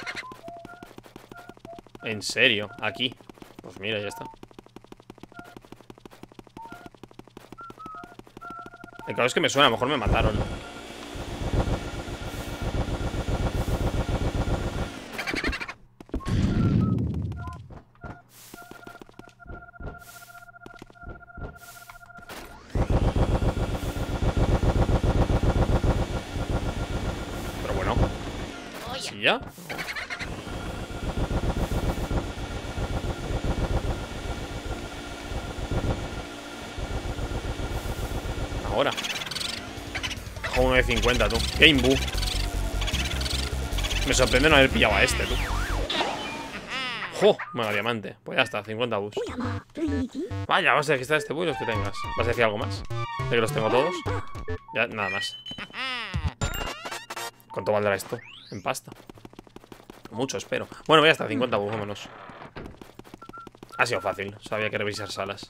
¿En serio? Aquí. Pues mira, ya está. El caso es que me suena, a lo mejor me mataron. Pero bueno. ¿Sí ya? Ahora. Bajo uno de cincuenta, tú. Game Boo. Me sorprende no haber pillado a este, tú. ¡Jo! Mega diamante. Pues ya está, cincuenta bus. Vaya, vas a registrar este bus y los que tengas. ¿Vas a decir algo más? ¿De que los tengo todos? Ya, nada más. ¿Cuánto valdrá esto? En pasta. Mucho, espero. Bueno, ya está, cincuenta bus o menos. Ha sido fácil. Sabía que revisar salas.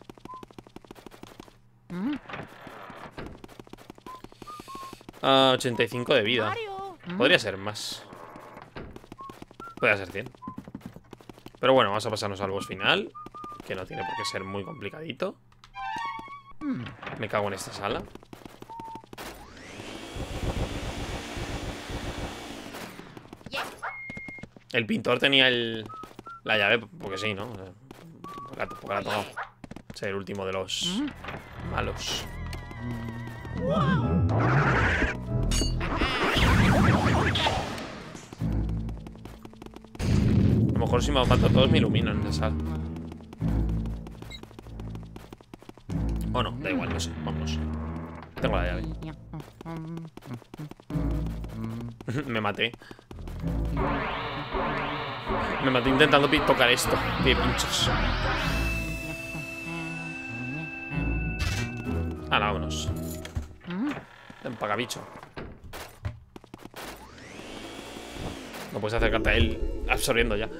Ah, ochenta y cinco de vida. Podría ser más. Podría ser cien. Pero bueno, vamos a pasarnos al boss final, que no tiene por qué ser muy complicadito. Me cago en esta sala. El pintor tenía el... la llave, porque sí, ¿no? Porque la, porque la tomó. Ser el último de los malos. A lo mejor si me mato a todos me iluminan en la sala. O no, da igual, no sé, vámonos. Tengo la llave. Me maté. Me maté intentando tocar esto. De pinchos. Ah, no, vámonos. Ven para acá, bicho. No puedes acercarte a él absorbiendo ya.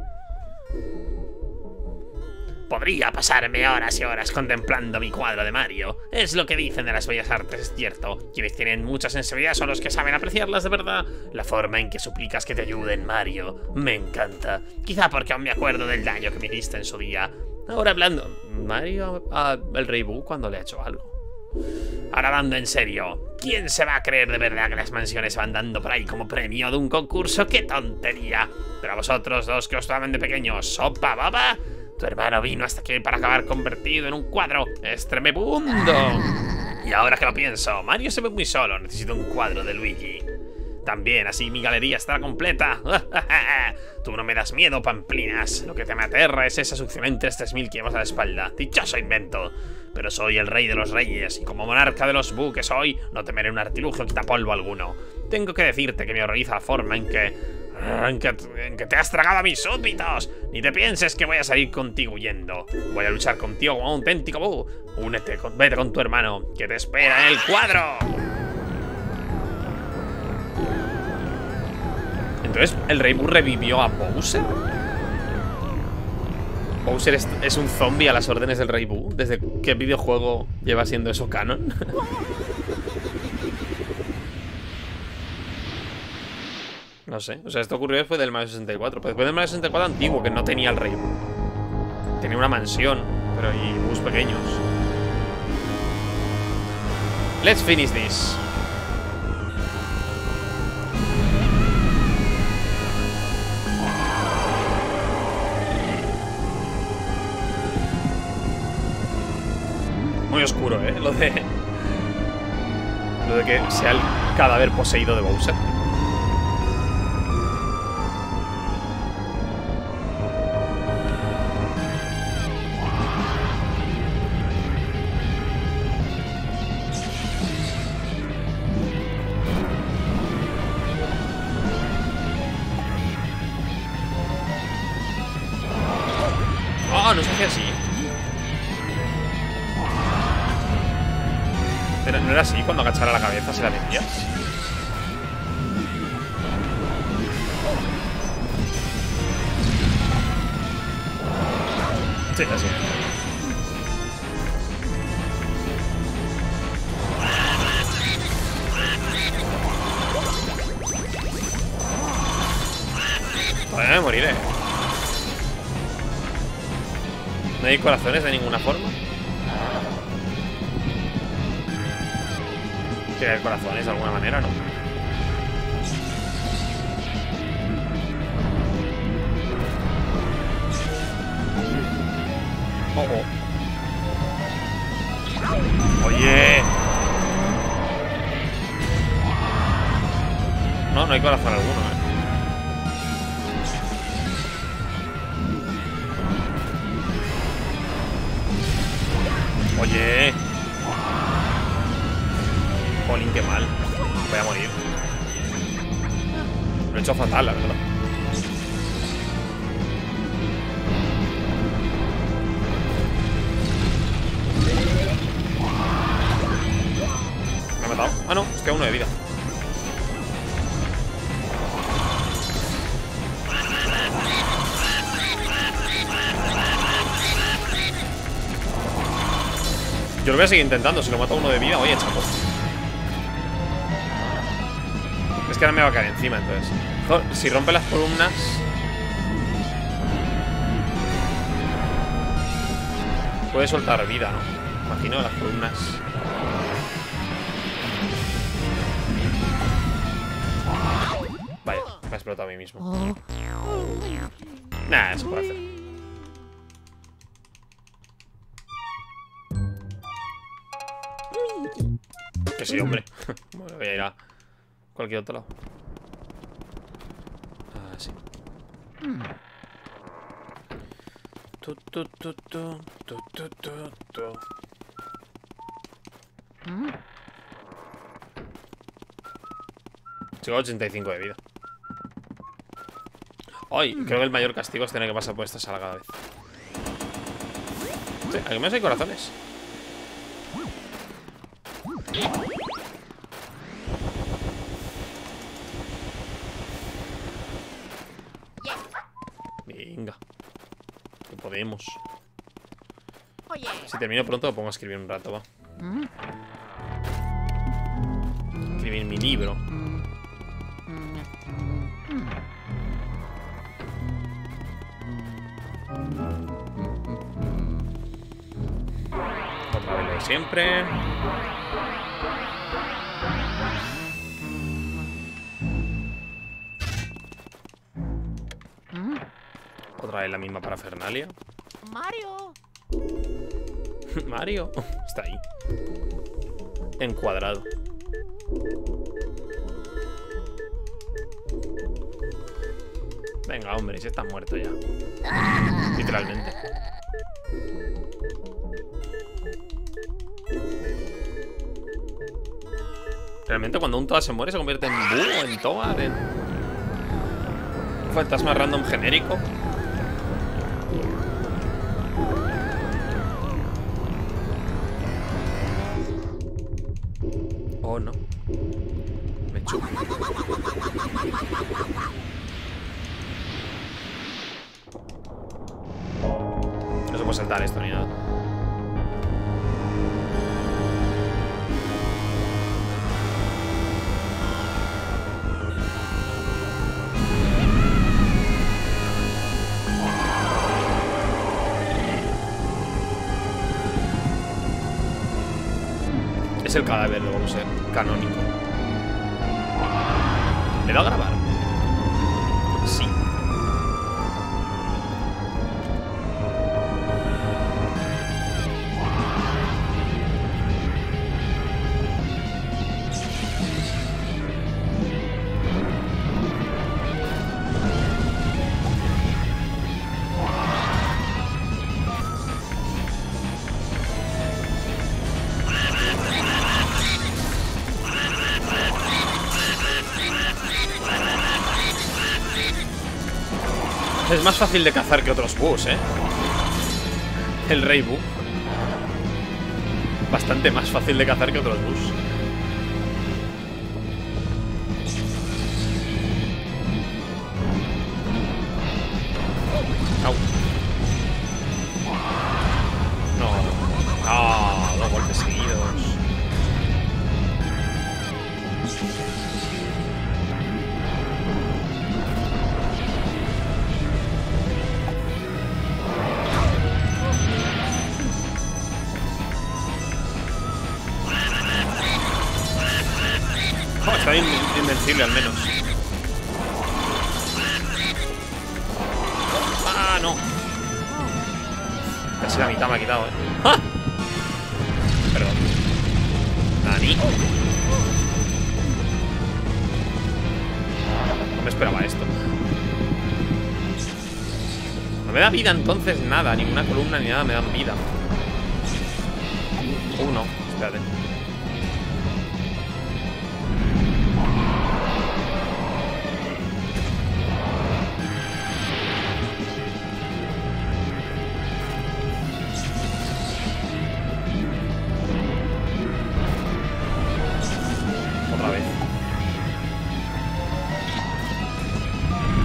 Podría pasarme horas y horas contemplando mi cuadro de Mario. Es lo que dicen de las bellas artes, es cierto. Quienes tienen mucha sensibilidad son los que saben apreciarlas de verdad. La forma en que suplicas que te ayuden, Mario, me encanta. Quizá porque aún me acuerdo del daño que me diste en su día. Ahora hablando... ¿Mario a el Rey Boo cuando le ha hecho algo? Ahora hablando en serio, ¿quién se va a creer de verdad que las mansiones van dando por ahí como premio de un concurso? ¡Qué tontería! Pero a vosotros dos que os toman de pequeños, ¿sopa baba? Tu hermano vino hasta aquí para acabar convertido en un cuadro estremebundo. Y ahora que lo pienso, Mario se ve muy solo, necesito un cuadro de Luigi. También, así mi galería estará completa. Tú no me das miedo, pamplinas. Lo que te me aterra es esas succionantes tres mil que llevas a la espalda. Dichoso invento. Pero soy el rey de los reyes, y como monarca de los Boo que soy, no temeré un artilugio quitapolvo alguno. Tengo que decirte que me horroriza la forma en que... En que, en que te has tragado a mis súbditos. Ni te pienses que voy a salir contigo huyendo. Voy a luchar contigo como un auténtico Boo. Únete, con, vete con tu hermano, que te espera en el cuadro. Entonces, ¿el Rey Boo revivió a Bowser? ¿Bowser es, es un zombie a las órdenes del Rey Boo? ¿Desde qué videojuego lleva siendo eso canon? No sé, o sea, esto ocurrió después del Mario sesenta y cuatro. Pero después del Mario sesenta y cuatro antiguo, que no tenía el Rey Boo. Tenía una mansión, pero y Boos pequeños. Let's finish this. Muy oscuro, ¿eh? Lo de... Lo de que sea el cadáver poseído de Bowser. Ah, no se hace así. Pero no era así cuando agachara la cabeza, se la veías. Sí, así. Todavía me moriré. ¿No hay corazones de ninguna forma? Que hay corazones de alguna manera, ¿no? Oh, oh. Oye. No, no hay corazón alguno, ¿eh? Oye. Jolín, qué mal. Voy a morir. Lo he hecho fatal, la verdad. Ah, no, es que uno de vida. Yo lo voy a seguir intentando. Si lo mato a uno de vida, oye, chapo. Es que ahora me va a caer encima, entonces. Joder, si rompe las columnas. Puede soltar vida, ¿no? Imagino las columnas. Vaya, me ha explotado a mí mismo. Nah, eso puede hacer. Que sí, hombre. Bueno, voy a ir a cualquier otro lado. Ah, sí. Tu, tu, tu, tu, tu, tu, tu, tu. Sigo a ochenta y cinco de vida. Ay, creo que el mayor castigo es tener que pasar por esta sala cada vez. Sí, aquí más hay corazones. Venga. Que podemos. Oye. Si termino pronto lo pongo a escribir un rato, va. Escribir mi libro. Otra vez lo de siempre. Otra vez la misma parafernalia. Mario. Mario. Está ahí. Encuadrado. Venga, hombre, si está muerto ya. Literalmente. Realmente cuando un Toad se muere se convierte en Boo o en Toad, en un fantasma random genérico. Oh, no. Me chupo. No se puede saltar esto ni nada. Es el cadáver de Bowser, canónico. ¿Le da a grabar? Sí. Es más fácil de cazar que otros Boos, ¿eh? El Rey Boo. Bastante más fácil de cazar que otros Boos. Au. No. Ah, dos golpes seguidos. Oh, está in invencible al menos. Ah, no. Casi la mitad me ha quitado, eh. ¡Ah! Perdón. Nani. No me esperaba esto. No me da vida entonces nada. Ninguna columna ni nada me dan vida. Uh, no. Espérate.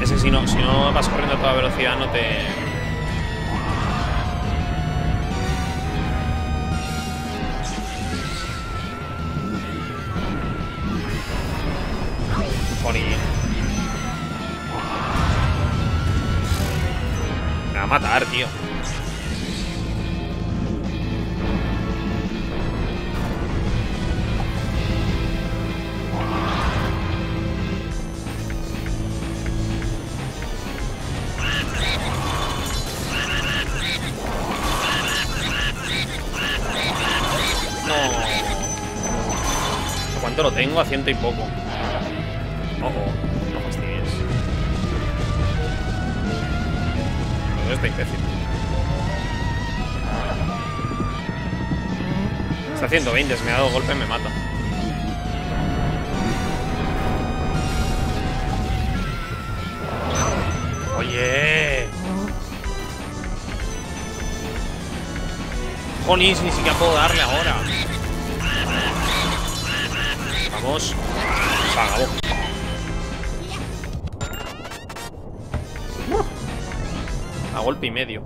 Es que si no, si no vas corriendo a toda velocidad no te... Joder. Me va a matar, tío. ¿Cuánto lo tengo? A ciento y poco. Oh, oh, no fastidies. ¿Dónde está imbécil? Está a ciento veinte, si me ha dado golpe me mata. Oye. Jonis, ni siquiera puedo darle ahora. Vamos. Vagabo. A golpe y medio.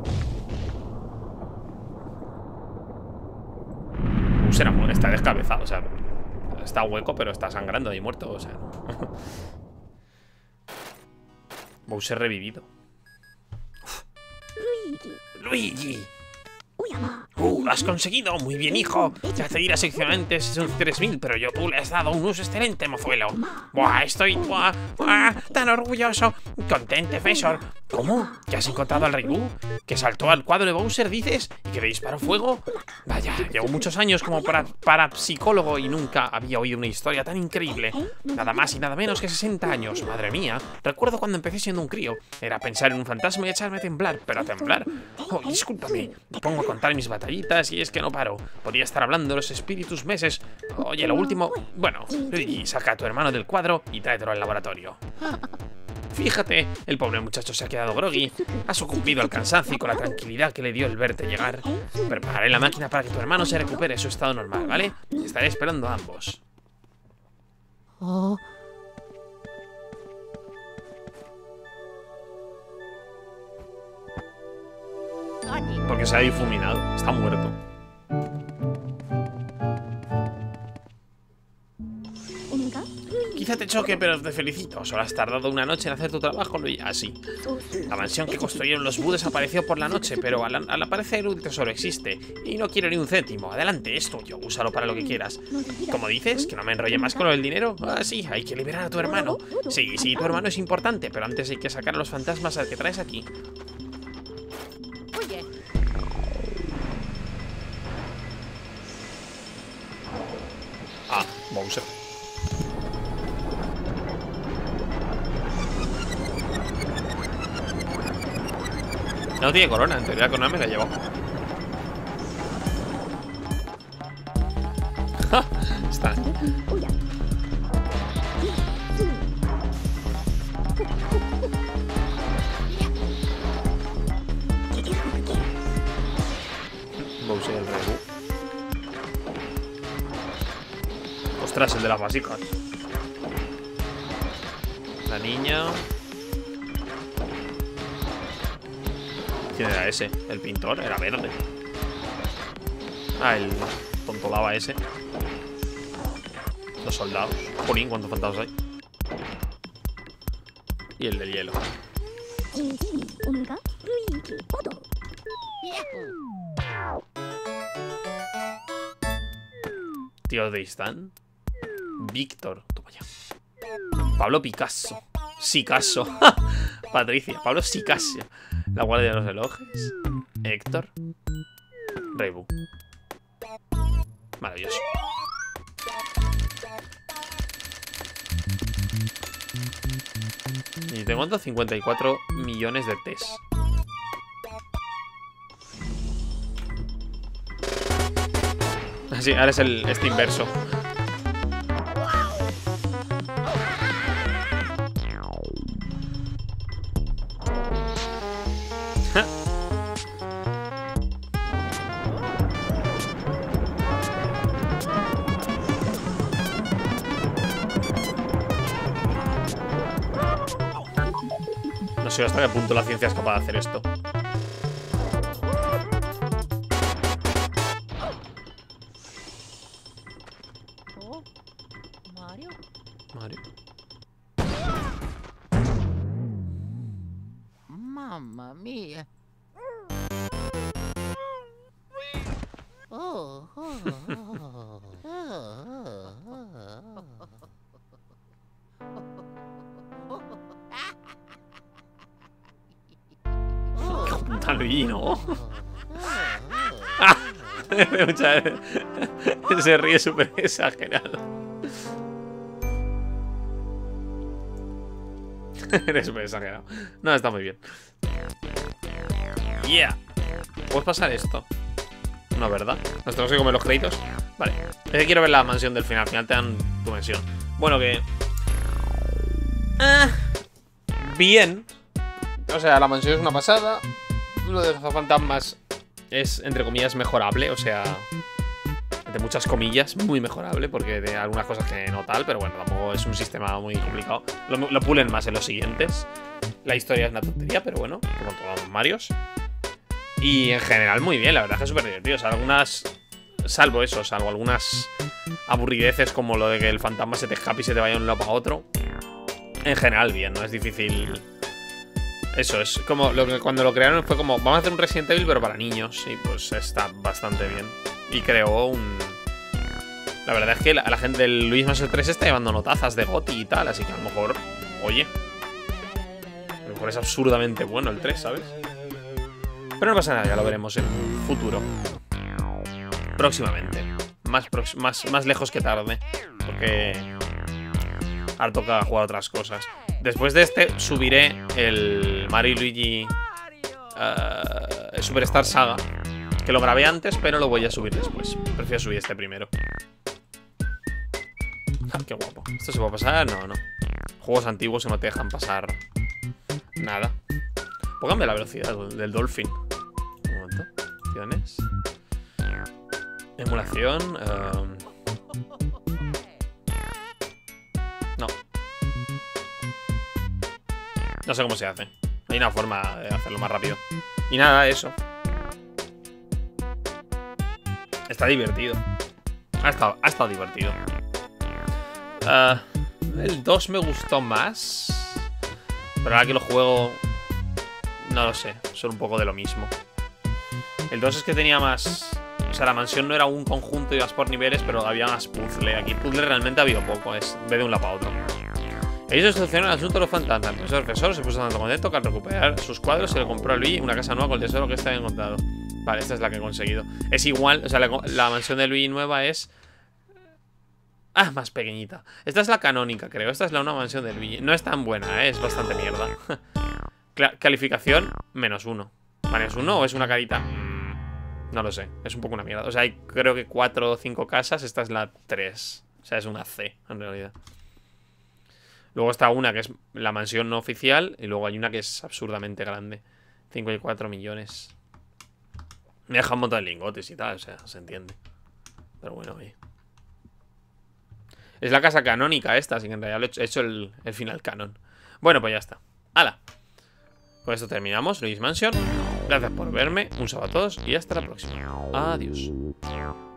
Bowser está descabezado, o sea, está hueco, pero está sangrando y muerto, o sea. Bowser revivido. Luigi. Uh, lo has conseguido, muy bien, hijo. Ya te dirás seccionalmente son tres mil, pero yo tú le has dado un uso excelente, mozuelo. Buah, estoy buah, buah, tan orgulloso. Contente, Fesor. ¿Cómo? ¿Que has encontrado al Rey Boo? ¿Que saltó al cuadro de Bowser, dices? ¿Y que le disparó fuego? Vaya, llevo muchos años como para, parapsicólogo y nunca había oído una historia tan increíble. Nada más y nada menos que sesenta años, madre mía. Recuerdo cuando empecé siendo un crío. Era pensar en un fantasma y echarme a temblar, pero a temblar. Oh, discúlpame, me pongo a contar mis batallitas y es que no paro. Podría estar hablando de los espíritus meses. Oye, lo último... Bueno, y saca a tu hermano del cuadro y tráetelo al laboratorio. Fíjate, el pobre muchacho se ha quedado groggy. Ha sucumbido al cansancio y con la tranquilidad que le dio el verte llegar. Prepararé la máquina para que tu hermano se recupere en su estado normal, ¿vale? Estaré esperando a ambos. Oh. Porque se ha difuminado, está muerto. Quizá te choque, pero te felicito. Solo has tardado una noche en hacer tu trabajo, Luigi. Así. La mansión que construyeron los Boo desapareció por la noche, pero al, al aparecer un tesoro existe. Y no quiero ni un céntimo. Adelante, es tuyo. Úsalo para lo que quieras. ¿Cómo dices? ¿Que no me enrolle más con el dinero? Ah, sí, hay que liberar a tu hermano. Sí, sí, tu hermano es importante, pero antes hay que sacar a los fantasmas al que traes aquí. Oye. Ah, Bowser. No tiene corona, en teoría la corona me la llevo. Está. Bowser el Rey Boo. Ostras, el de las básicas. La niña. ¿Quién era ese? El pintor, era verde. Ah, el tontolaba ese. Los soldados. Jolín, ¿cuántos fantasmas hay? Y el del hielo. Tío de Istan. Víctor. Toma ya. Pablo Picasso. Sicasso. Patricia. Pablo Sicasso. La guardia de los relojes. Héctor. Rey Boo. Maravilloso. Y tengo cuánto, cincuenta y cuatro millones de test. Así, ahora es el este inverso. No sé hasta qué punto la ciencia es capaz de hacer esto. Oh, Mario. Mario. Mamma mía. Oh, oh, oh, oh, oh. Puta Luigi, ¿no? Mucha- Se ríe súper exagerado. Eres súper exagerado. No, está muy bien. Yeah. ¿Puedes pasar esto? No, ¿verdad? ¿Nos tenemos que comer los créditos? Vale. Es que quiero ver la mansión del final. Al final te dan tu mansión. Bueno, que... Ah, bien. O sea, la mansión es una pasada. Lo de los fantasmas es, entre comillas, mejorable. O sea, entre muchas comillas, muy mejorable. Porque de algunas cosas que no tal. Pero bueno, tampoco es un sistema muy complicado. Lo, lo pulen más en los siguientes. La historia es una tontería, pero bueno, como todos los Marios. Y en general muy bien, la verdad es que es súper divertido. O sea, algunas... Salvo eso, salvo algunas aburrideces como lo de que el fantasma se te escape y se te vaya de un lado para otro. En general bien, no es difícil. Eso, es como lo que cuando lo crearon fue como, vamos a hacer un Resident Evil pero para niños. Y pues está bastante bien. Y creó un... La verdad es que la, la gente del Luigi's Mansion tres está llevando notazas de GOTY y tal. Así que a lo mejor, oye, a lo mejor es absurdamente bueno el tres, ¿sabes? Pero no pasa nada, ya lo veremos en un futuro. Próximamente. Más, prox más, más lejos que tarde. Porque ahora toca jugar otras cosas. Después de este subiré el Mario y Luigi uh, Superstar Saga. Que lo grabé antes, pero lo voy a subir después. Prefiero subir este primero. Ah, qué guapo. ¿Esto se puede pasar? No, no. Juegos antiguos que no te dejan pasar nada. Póngame la velocidad del Dolphin. Un momento. Opciones. Emulación. Um... No. No sé cómo se hace. Hay una forma de hacerlo más rápido. Y nada, eso. Está divertido. Ha estado, ha estado divertido. Uh, el dos me gustó más. Pero ahora que lo juego... No lo sé, son un poco de lo mismo. El dos es que tenía más... O sea, la mansión no era un conjunto, ibas por niveles, pero había más puzzle. Aquí puzzle realmente ha habido poco, es ve de un lado para otro. Ellos solucionaron el asunto de los fantasmas. El profesor profesor se puso tanto contento que al recuperar sus cuadros se le compró a Luigi una casa nueva con el tesoro que está encontrado. Vale, esta es la que he conseguido. Es igual, o sea, la, la mansión de Luigi nueva es... Ah, más pequeñita. Esta es la canónica, creo. Esta es la una mansión de Luigi. No es tan buena, ¿eh? Es bastante mierda. Calificación, menos uno. ¿Menos uno o es una carita? Mm, no lo sé, es un poco una mierda. O sea, hay creo que cuatro o cinco casas. Esta es la tres. O sea, es una C, en realidad. Luego está una que es la mansión no oficial. Y luego hay una que es absurdamente grande. cinco y cuatro millones. Me deja un montón de lingotes y tal, o sea, se entiende. Pero bueno, oye. Es la casa canónica esta, así que en realidad lo he hecho, he hecho el, el final canon. Bueno, pues ya está. ¡Hala! Con esto terminamos Luigi's Mansion. Gracias por verme, un saludo a todos y hasta la próxima. Adiós.